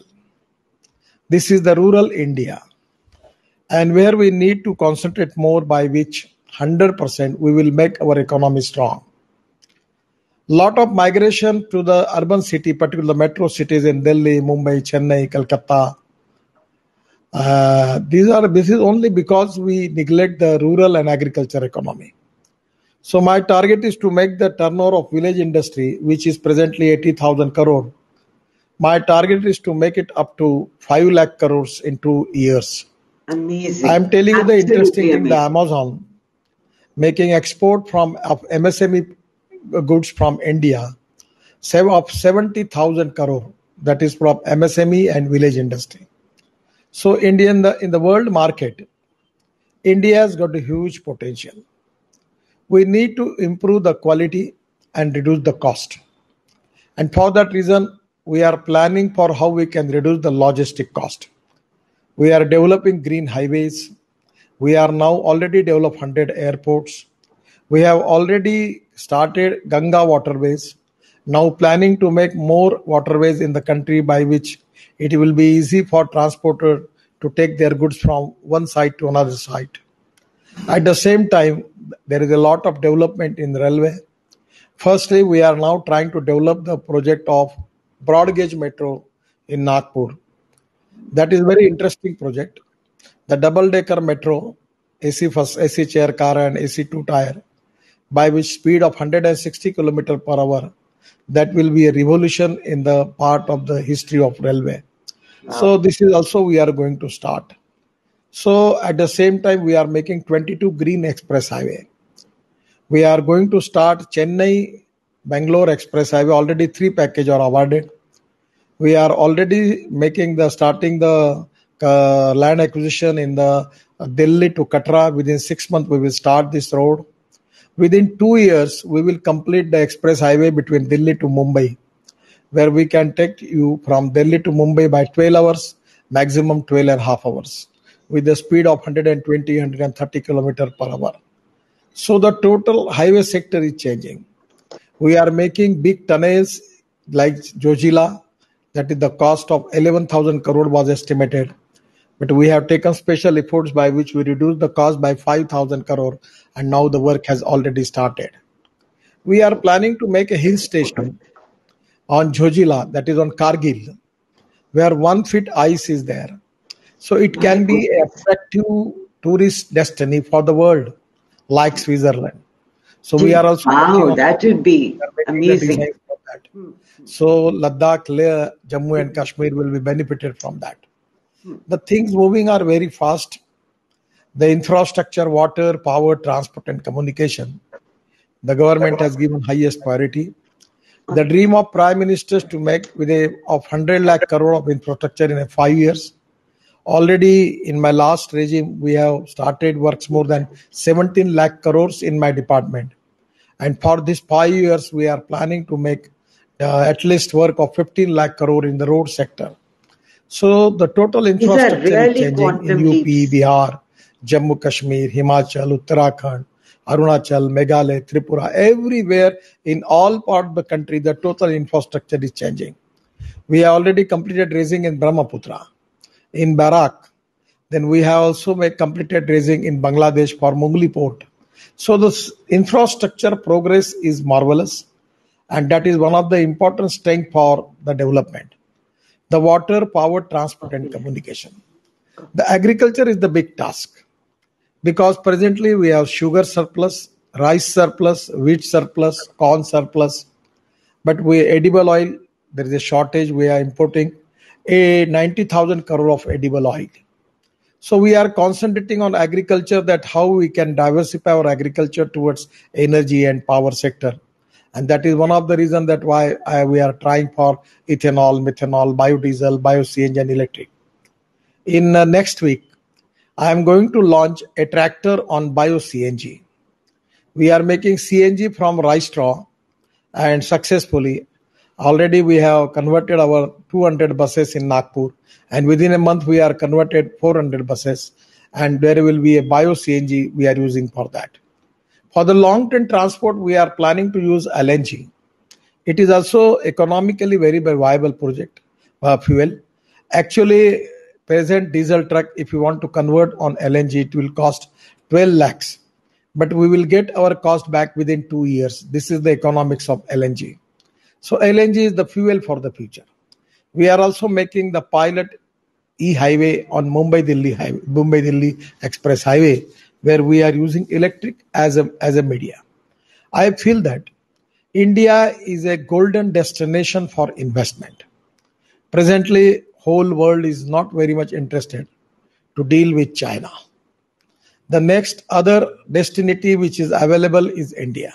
This is the rural India, and where we need to concentrate more, by which 100%, we will make our economy strong. Lot of migration to the urban city, particularly the metro cities in Delhi, Mumbai, Chennai, Calcutta. This is only because we neglect the rural and agriculture economy. So my target is to make the turnover of village industry, which is presently 80,000 crore. My target is to make it up to 5 lakh crores in 2 years. Amazing. I am telling you the Absolutely interesting thing, the amazing. Amazon making export of MSME goods from India of 70,000 crore. That is from MSME and village industry. So in the world market, India has got a huge potential. We need to improve the quality and reduce the cost. And for that reason, we are planning for how we can reduce the logistic cost. We are developing green highways. We are now already developed 100 airports. We have already started Ganga waterways. Now planning to make more waterways in the country by which it will be easy for transporter to take their goods from one side to another side. At the same time, there is a lot of development in the railway. Firstly, we are now trying to develop the project of broad gauge metro in Nagpur. That is a very interesting project. The double-decker metro, AC first, AC chair car and AC two tire, by which speed of 160 km per hour, that will be a revolution in the part of the history of railway. So this is also we are going to start. So at the same time, we are making 22 green express highway. We are going to start Chennai Bangalore express highway. Already 3 packages are awarded. We are already starting the land acquisition in the Delhi to Katra. Within 6 months, we will start this road. Within 2 years, we will complete the express highway between Delhi to Mumbai, where we can take you from Delhi to Mumbai by 12 hours, maximum 12 and a half hours, with the speed of 120, 130 km per hour. So the total highway sector is changing. We are making big tunnels like Jojila, that is the cost of 11,000 crore was estimated. But we have taken special efforts by which we reduced the cost by 5,000 crore, and now the work has already started. We are planning to make a hill station on Jojila, that is on Kargil, where 1 foot ice is there. So it can be an attractive tourist destiny for the world, like Switzerland. So we are also that would be amazing. For that. So Ladakh, Leh, Jammu and Kashmir will be benefited from that. The things moving are very fast. The infrastructure, water, power, transport and communication, the government has given highest priority. The dream of Prime Minister is to make of 100 lakh crore of infrastructure in 5 years. Already in my last regime, we have started works more than 17 lakh crores in my department. And for this 5 years, we are planning to make at least work of 15 lakh crore in the road sector. So the total infrastructure is changing in UP, Bihar, Jammu Kashmir, Himachal, Uttarakhand, Arunachal, Meghalaya, Tripura, everywhere in all parts of the country, the total infrastructure is changing. We have already completed raising in Brahmaputra, in Barak. Then we have also completed raising in Bangladesh for Mungli port. So this infrastructure progress is marvelous, and that is one of the important strengths for the development. The water, power, transport and communication. The agriculture is the big task, because presently we have sugar surplus, rice surplus, wheat surplus, corn surplus, but edible oil, there is a shortage. We are importing 90,000 crore of edible oil. So we are concentrating on agriculture, that how we can diversify our agriculture towards energy and power sector. And that is one of the reasons that why we are trying for ethanol, methanol, biodiesel, bio-CNG and electric. In next week, I am going to launch a tractor on bio-CNG. We are making CNG from rice straw, and successfully, already we have converted our 200 buses in Nagpur, and within a month we are converted 400 buses, and there will be a bio-CNG we are using for that. For the long-term transport, we are planning to use LNG. It is also economically very viable project, fuel. Actually, present diesel truck, if you want to convert on LNG, it will cost 12 lakhs. but we will get our cost back within 2 years. This is the economics of LNG. So LNG is the fuel for the future. We are also making the pilot e-highway on Mumbai-Delhi Express Highway, where we are using electric as a media. I feel that India is a golden destination for investment. Presently, whole world is not very much interested to deal with China. The next other destination which is available is India.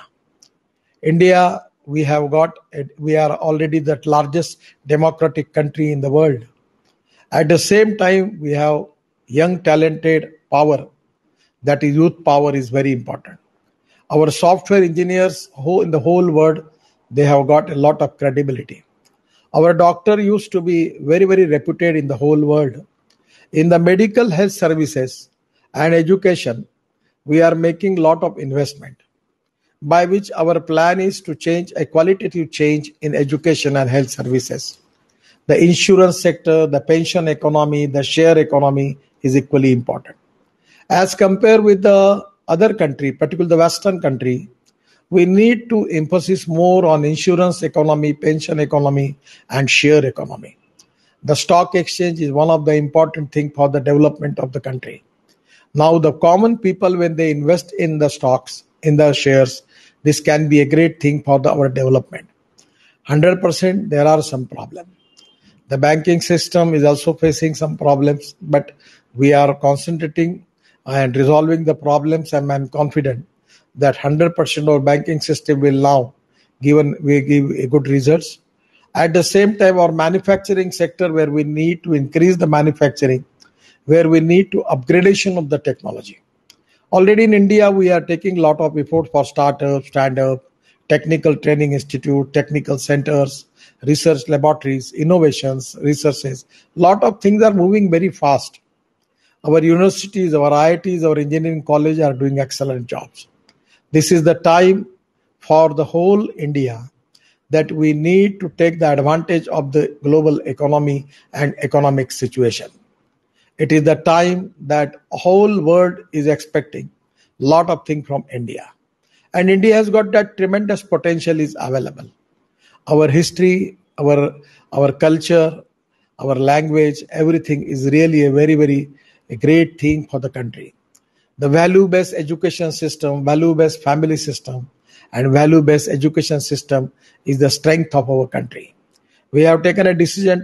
India, we are already the largest democratic country in the world. At the same time, we have young, talented power. That is, youth power is very important. Our software engineers who in the whole world, they have got a lot of credibility. Our doctor used to be very, very reputed in the whole world. In the medical health services and education, we are making a lot of investment, by which our plan is to change a qualitative change in education and health services. The insurance sector, the pension economy, the share economy is equally important. As compared with the other country, particularly the Western country, we need to emphasize more on insurance economy, pension economy, and share economy. The stock exchange is one of the important things for the development of the country. Now, the common people, when they invest in the stocks, in the shares, this can be a great thing for our development. 100%, there are some problems. The banking system is also facing some problems, but we are concentrating and resolving the problems, and I'm confident that 100% of banking system will now give good results. At the same time, our manufacturing sector, where we need to increase the manufacturing, where we need to upgradation of the technology. Already in India, we are taking a lot of effort for startup, stand-up, technical training institute, technical centers, research laboratories, innovations, researches. Lot of things are moving very fast. Our universities, our IITs, our engineering college are doing excellent jobs. This is the time for the whole India that we need to take the advantage of the global economy and economic situation. It is the time that whole world is expecting a lot of things from India. And India has got that tremendous potential is available. Our history, our culture, our language, everything is really a very, very great thing for the country. The value-based education system, value-based family system, and value-based education system is the strength of our country. We have taken a decision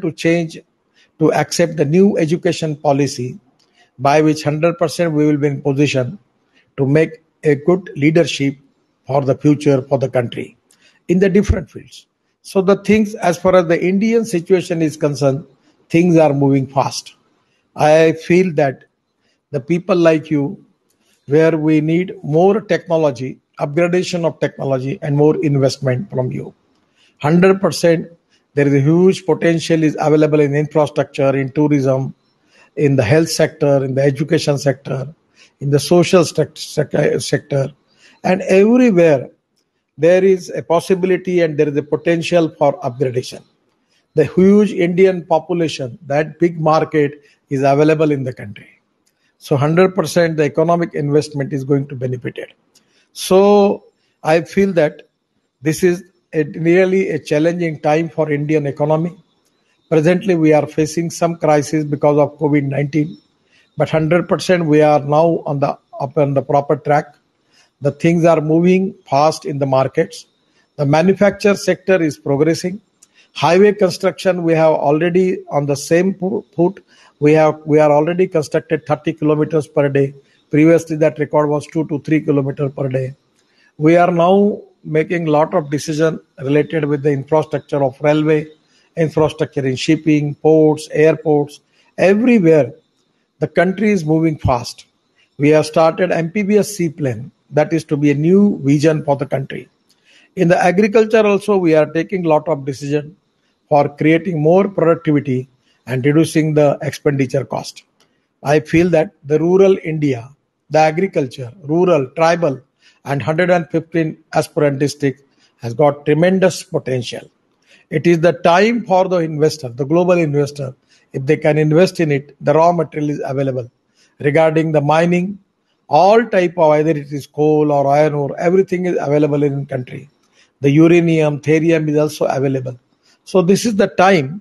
to accept the new education policy, by which 100% we will be in position to make a good leadership for the future for the country in the different fields. So the things, as far as the Indian situation is concerned, things are moving fast. I feel that the people like you, where we need more technology, upgradation of technology, and more investment from you. 100%, there is a huge potential is available in infrastructure, in tourism, in the health sector, in the education sector, in the social sector, and everywhere there is a possibility and there is a potential for upgradation. The huge Indian population, that big market is available in the country. So 100% the economic investment is going to benefit it. So I feel that this is really a challenging time for Indian economy. Presently, we are facing some crisis because of COVID-19, but 100% we are now on the proper track. The things are moving fast in the markets. The manufacture sector is progressing. Highway construction, we have already on the same foot. We are already constructed 30 kilometers per day. Previously, that record was 2 to 3 kilometers per day. We are now making a lot of decisions related with the infrastructure of railway, infrastructure in shipping, ports, airports, everywhere. The country is moving fast. We have started amphibious seaplane. That is to be a new vision for the country. In the agriculture also, we are taking a lot of decisions for creating more productivity and reducing the expenditure cost. I feel that the rural India, the agriculture, rural, tribal, and 115 aspirant districts has got tremendous potential. It is the time for the investor, the global investor, if they can invest in it, the raw material is available. Regarding the mining, All type of, either it is coal or iron ore, everything is available in country. The uranium, thorium is also available. So this is the time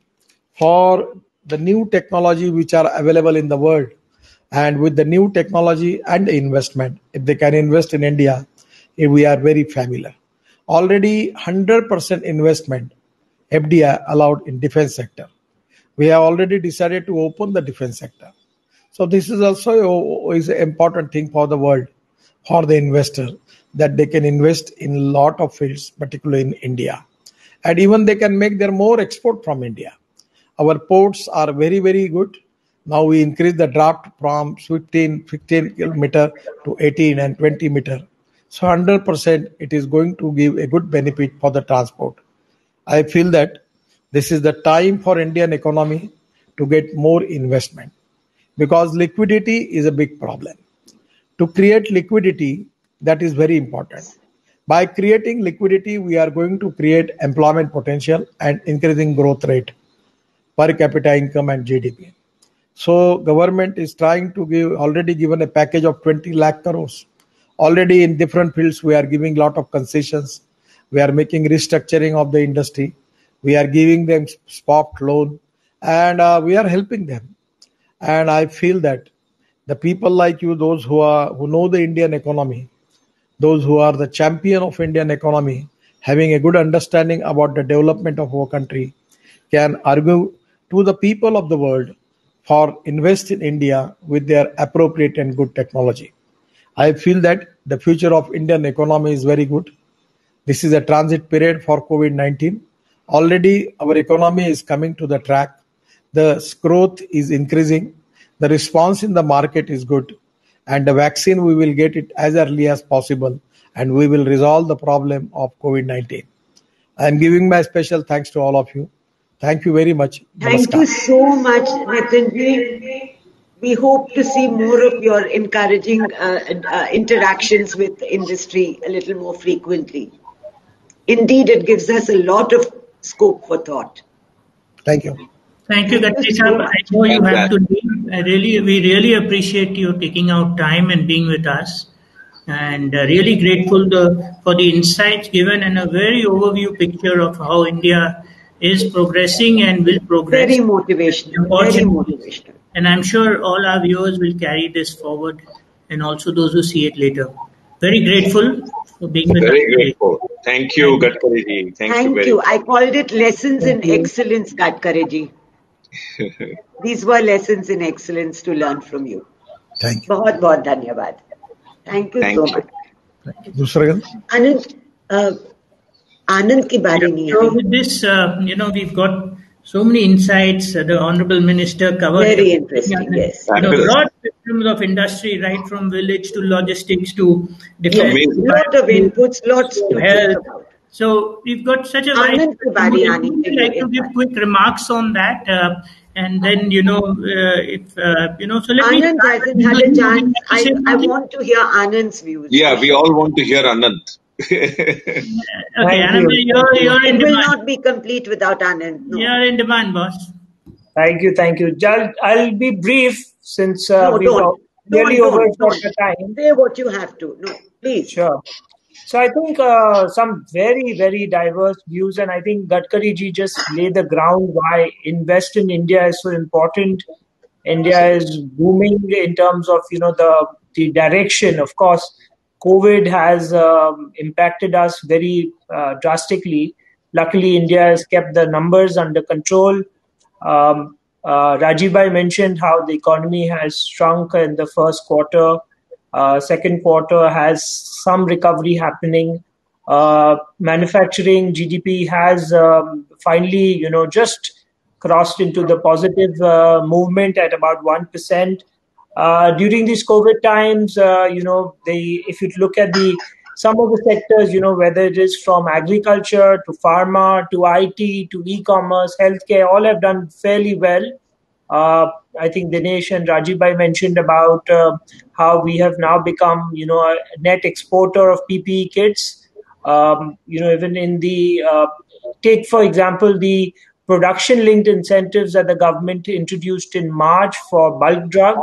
for the new technology which are available in the world. And with the new technology and the investment, if they can invest in India, we are very familiar. Already 100% investment FDI allowed in defense sector. We have already decided to open the defense sector. So this is also is an important thing for the world, for the investor, that they can invest in a lot of fields, particularly in India. And even they can make their more export from India. Our ports are very, very good. Now we increase the draft from 15 kilometer to 18 and 20 meter. So 100% it is going to give a good benefit for the transport. I feel that this is the time for Indian economy to get more investment, because liquidity is a big problem. To create liquidity, that is very important. By creating liquidity, we are going to create employment potential and increasing growth rate, per capita income and GDP. So government is trying to give, already given a package of 20 lakh crores. Already in different fields, we are giving lot of concessions. We are making restructuring of the industry. We are giving them spot loan, and we are helping them. And I feel that the people like you, those who know the Indian economy, those who are the champion of Indian economy, having a good understanding about the development of our country, can argue to the people of the world for invest in India with their appropriate and good technology. I feel that the future of Indian economy is very good. This is a transit period for COVID-19. Already our economy is coming to the track. The growth is increasing. The response in the market is good. And the vaccine, we will get it as early as possible. And we will resolve the problem of COVID-19. I am giving my special thanks to all of you. Thank you very much. Thank you so much, Nitinji. We hope to see more of your encouraging interactions with industry a little more frequently. Indeed, it gives us a lot of scope for thought. Thank you. Thank you, Gadkari Sahab. I know you have to leave. We really appreciate you taking out time and being with us. And really grateful for the insights given and a very overview picture of how India is progressing and will progress. Very motivational. Very motivational. And I'm sure all our viewers will carry this forward, and also those who see it later. Very grateful for being with us. Very grateful. Thank you, Gadkari ji. Thank you. I called it lessons in excellence, Gadkari ji. These were lessons in excellence to learn from you. Thank you. बहुत बहुत धन्यवाद. Thank you so much. दूसरा आनंद की बारी नहीं So with this, we've got so many insights. The Honorable Minister covered very interesting. Yes, broad spectrums of industry, right from village to logistics to defense. Yes, lot of inputs, lots to health. think about. So we've got such a wide. I'd like to give quick remarks on that, and then if so let me. Anand hasn't had a chance. I want to hear Anand's views. Yeah, we all want to hear Anand. Okay, Anand, you're in demand. It will not be complete without Anand. No. You're in demand, boss. Thank you. I'll be brief since no, we've nearly over the time. Say what you have to. No, please. Sure. So I think some very, very diverse views, and I think Gadkari ji just laid the ground why invest in India is so important. India is booming in terms of the direction. Of course, COVID has impacted us very drastically. Luckily, India has kept the numbers under control. Rajiv Bhai mentioned how the economy has shrunk in the first quarter. Second quarter has some recovery happening. Manufacturing GDP has finally, just crossed into the positive movement at about 1%. During these COVID times, if you look at some of the sectors, whether it is from agriculture to pharma to IT to e-commerce, healthcare, all have done fairly well. I think Dinesh and Rajiv Bhai mentioned about how we have now become, a net exporter of PPE kits. Even in take for example, the production-linked incentives that the government introduced in March for bulk drug.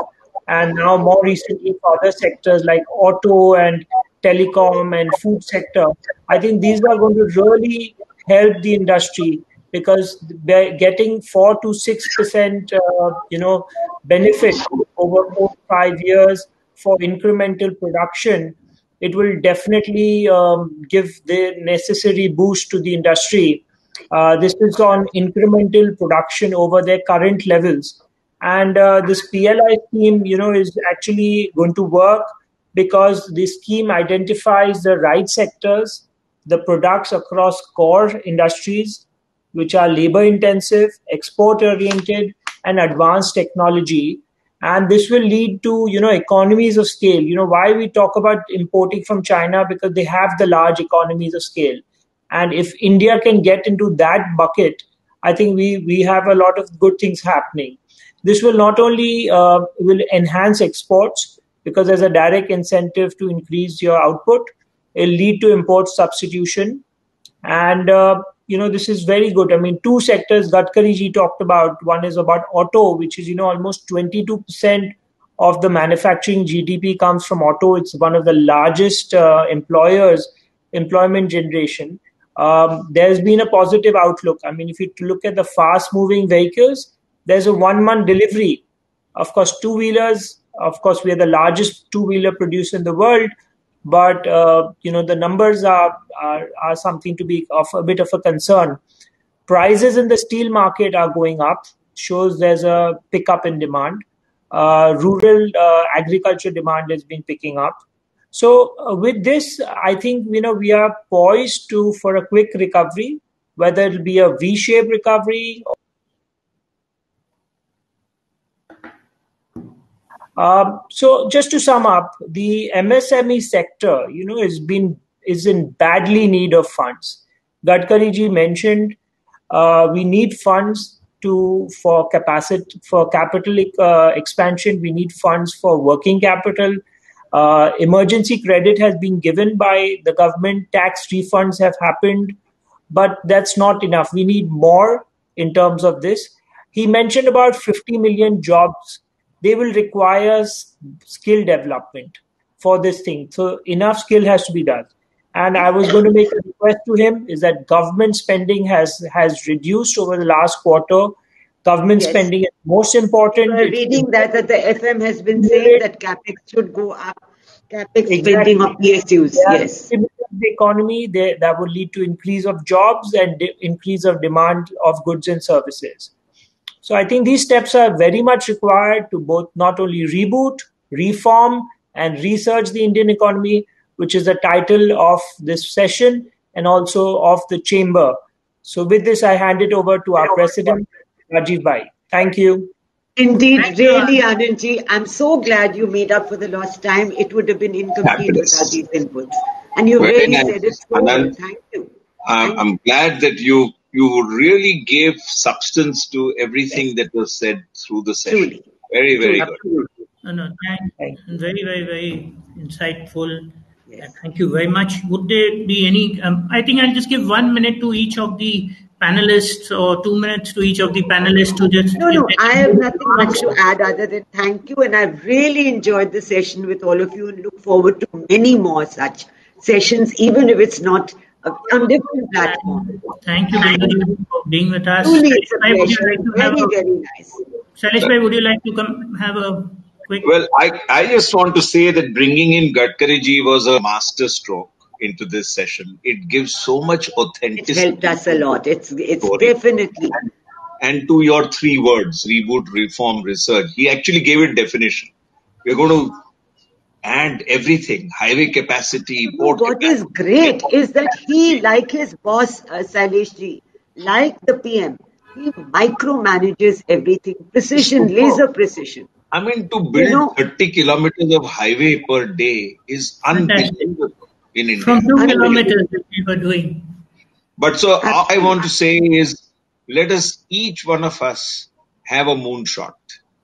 and now more recently for other sectors like auto and telecom and food sector. I think these are going to really help the industry because they're getting 4 to 6%, benefit over 4 to 5 years for incremental production. It will definitely give the necessary boost to the industry. This is on incremental production over their current levels. And this PLI scheme, is actually going to work because this scheme identifies the right sectors, the products across core industries, which are labor intensive, export oriented, and advanced technology. And this will lead to, economies of scale. Why we talk about importing from China? Because they have the large economies of scale. And if India can get into that bucket, I think we have a lot of good things happening. This will not only will enhance exports because there's a direct incentive to increase your output. It'll lead to import substitution. And, this is very good. I mean, two sectors Gadkari ji talked about. One is about auto, which is, almost 22% of the manufacturing GDP comes from auto. It's one of the largest employment generation. There's been a positive outlook. I mean, if you look at the fast-moving vehicles, there's a 1 month delivery. Of course, two-wheelers, of course, we are the largest two-wheeler producer in the world. But, the numbers are something to be of a bit of a concern. Prices in the steel market are going up, shows there's a pickup in demand. Rural agriculture demand has been picking up. So with this, I think, we are poised for a quick recovery, whether it'll be a V-shaped recovery. So just to sum up, the MSME sector, is in badly need of funds. Gadkari ji mentioned we need funds for capital expansion. We need funds for working capital. Emergency credit has been given by the government. Tax refunds have happened, but that's not enough. We need more in terms of this. He mentioned about 50 million jobs. They will require skill development for this thing. So enough skill has to be done. And I was going to make a request to him is that government spending has reduced over the last quarter. Government spending is most important. We're reading that the FM has been saying that CapEx should go up. CapEx spending of PSUs, yes. The economy, that will lead to increase of jobs and increase of demand of goods and services. So I think these steps are very much required to both not only reboot, reform, and research the Indian economy, which is the title of this session and also of the chamber. So with this, I hand it over to our president, Rajiv Bhai. Thank you. Indeed, really, Anandji, I'm so glad you made up for the lost time. It would have been incomplete without these inputs. And you really said it so well. Thank you. I'm glad that you really gave substance to everything that was said through the session. Truly. Very, very good. No, thanks. Very, very, very insightful. Yes. Thank you very much. Would there be any? I think I'll just give 1 minute to each of the panelists or 2 minutes to each of the panelists to just. No, I have nothing much to add other than thank you. And I've really enjoyed the session with all of you and look forward to many more such sessions, even if it's not on different platforms. Thank you for being with us. Truly, it's a pleasure. Very nice. Shailesh Bhai, would you like to come have a quick? Well, I just want to say that bringing in Gadkari ji was a master stroke into this session. It gives so much authenticity. It helped us a lot. It's definitely. And to your 3 words, reboot, reform, research, he actually gave it definition. We're going to add everything, highway capacity, port capacity. What is great is that he, like his boss, Shailesh ji, like the PM, he micromanages everything. Precision, laser precision. I mean, to build 30 kilometers of highway per day is unbelievable in India. From 2 kilometers that we were doing. But so all I want to say is, let us, each one of us, have a moonshot.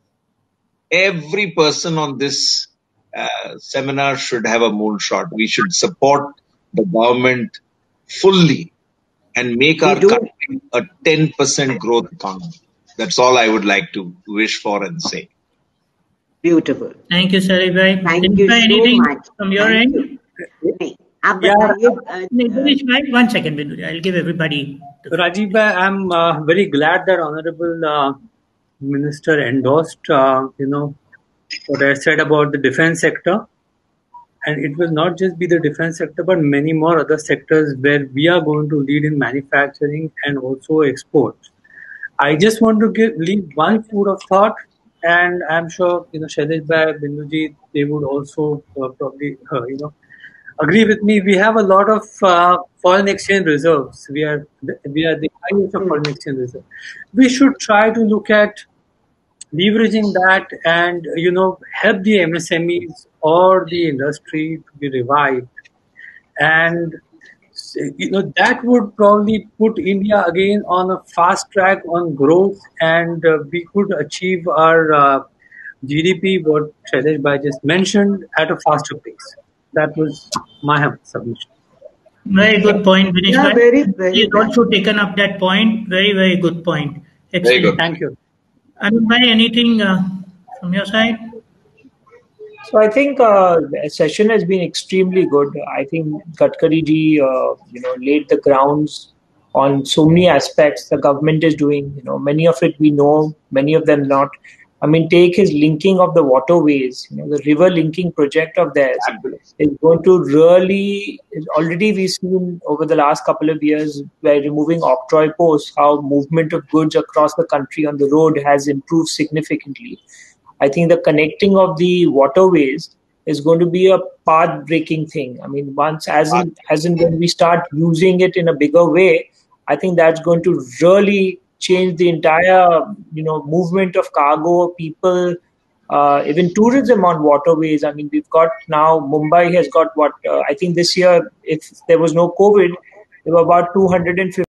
Every person on this seminar should have a moonshot. We should support the government fully and make our country a 10% growth economy. That's all I would like to wish for and say. Beautiful. Thank you, Salil bhai. Thank you so Anything much. from your Thank end? you. नहीं, आप Yeah, बताइए, Dinesh bhai, 1 second, Bindu. I'll give everybody. Rajiv bhai, I'm very glad that Honorable Minister endorsed, what I said about the defense sector. And it will not just be the defense sector, but many more other sectors where we are going to lead in manufacturing and also exports. I just want to leave one food of thought, and I'm sure Shailesh bhai, Binduji, they would also probably agree with me. We have a lot of foreign exchange reserves. We are the highest of foreign exchange reserves. We should try to look at leveraging that and help the MSMEs or the industry to be revived, and that would probably put India again on a fast track on growth, and we could achieve our GDP, what Shailesh bhai just mentioned, at a faster pace. That was my submission. Very good point, Dinesh Yeah, bhai. very, very He's well. also taken up that point. Very, very good point. Very Excellent. good. Thank you. Anand bhai, anything from your side? So I think the session has been extremely good. I think Gadkari ji, laid the grounds on so many aspects the government is doing. Many of it we know, many of them not. I mean, take his linking of the waterways. The river linking project of theirs is going to really. Already we've seen over the last couple of years by removing octroi posts how movement of goods across the country on the road has improved significantly. I think the connecting of the waterways is going to be a path-breaking thing. I mean, as in when we start using it in a bigger way, I think that's going to really change the entire, movement of cargo, people, even tourism on waterways. I mean, we've got now Mumbai has got I think this year, if there was no COVID, there were about 250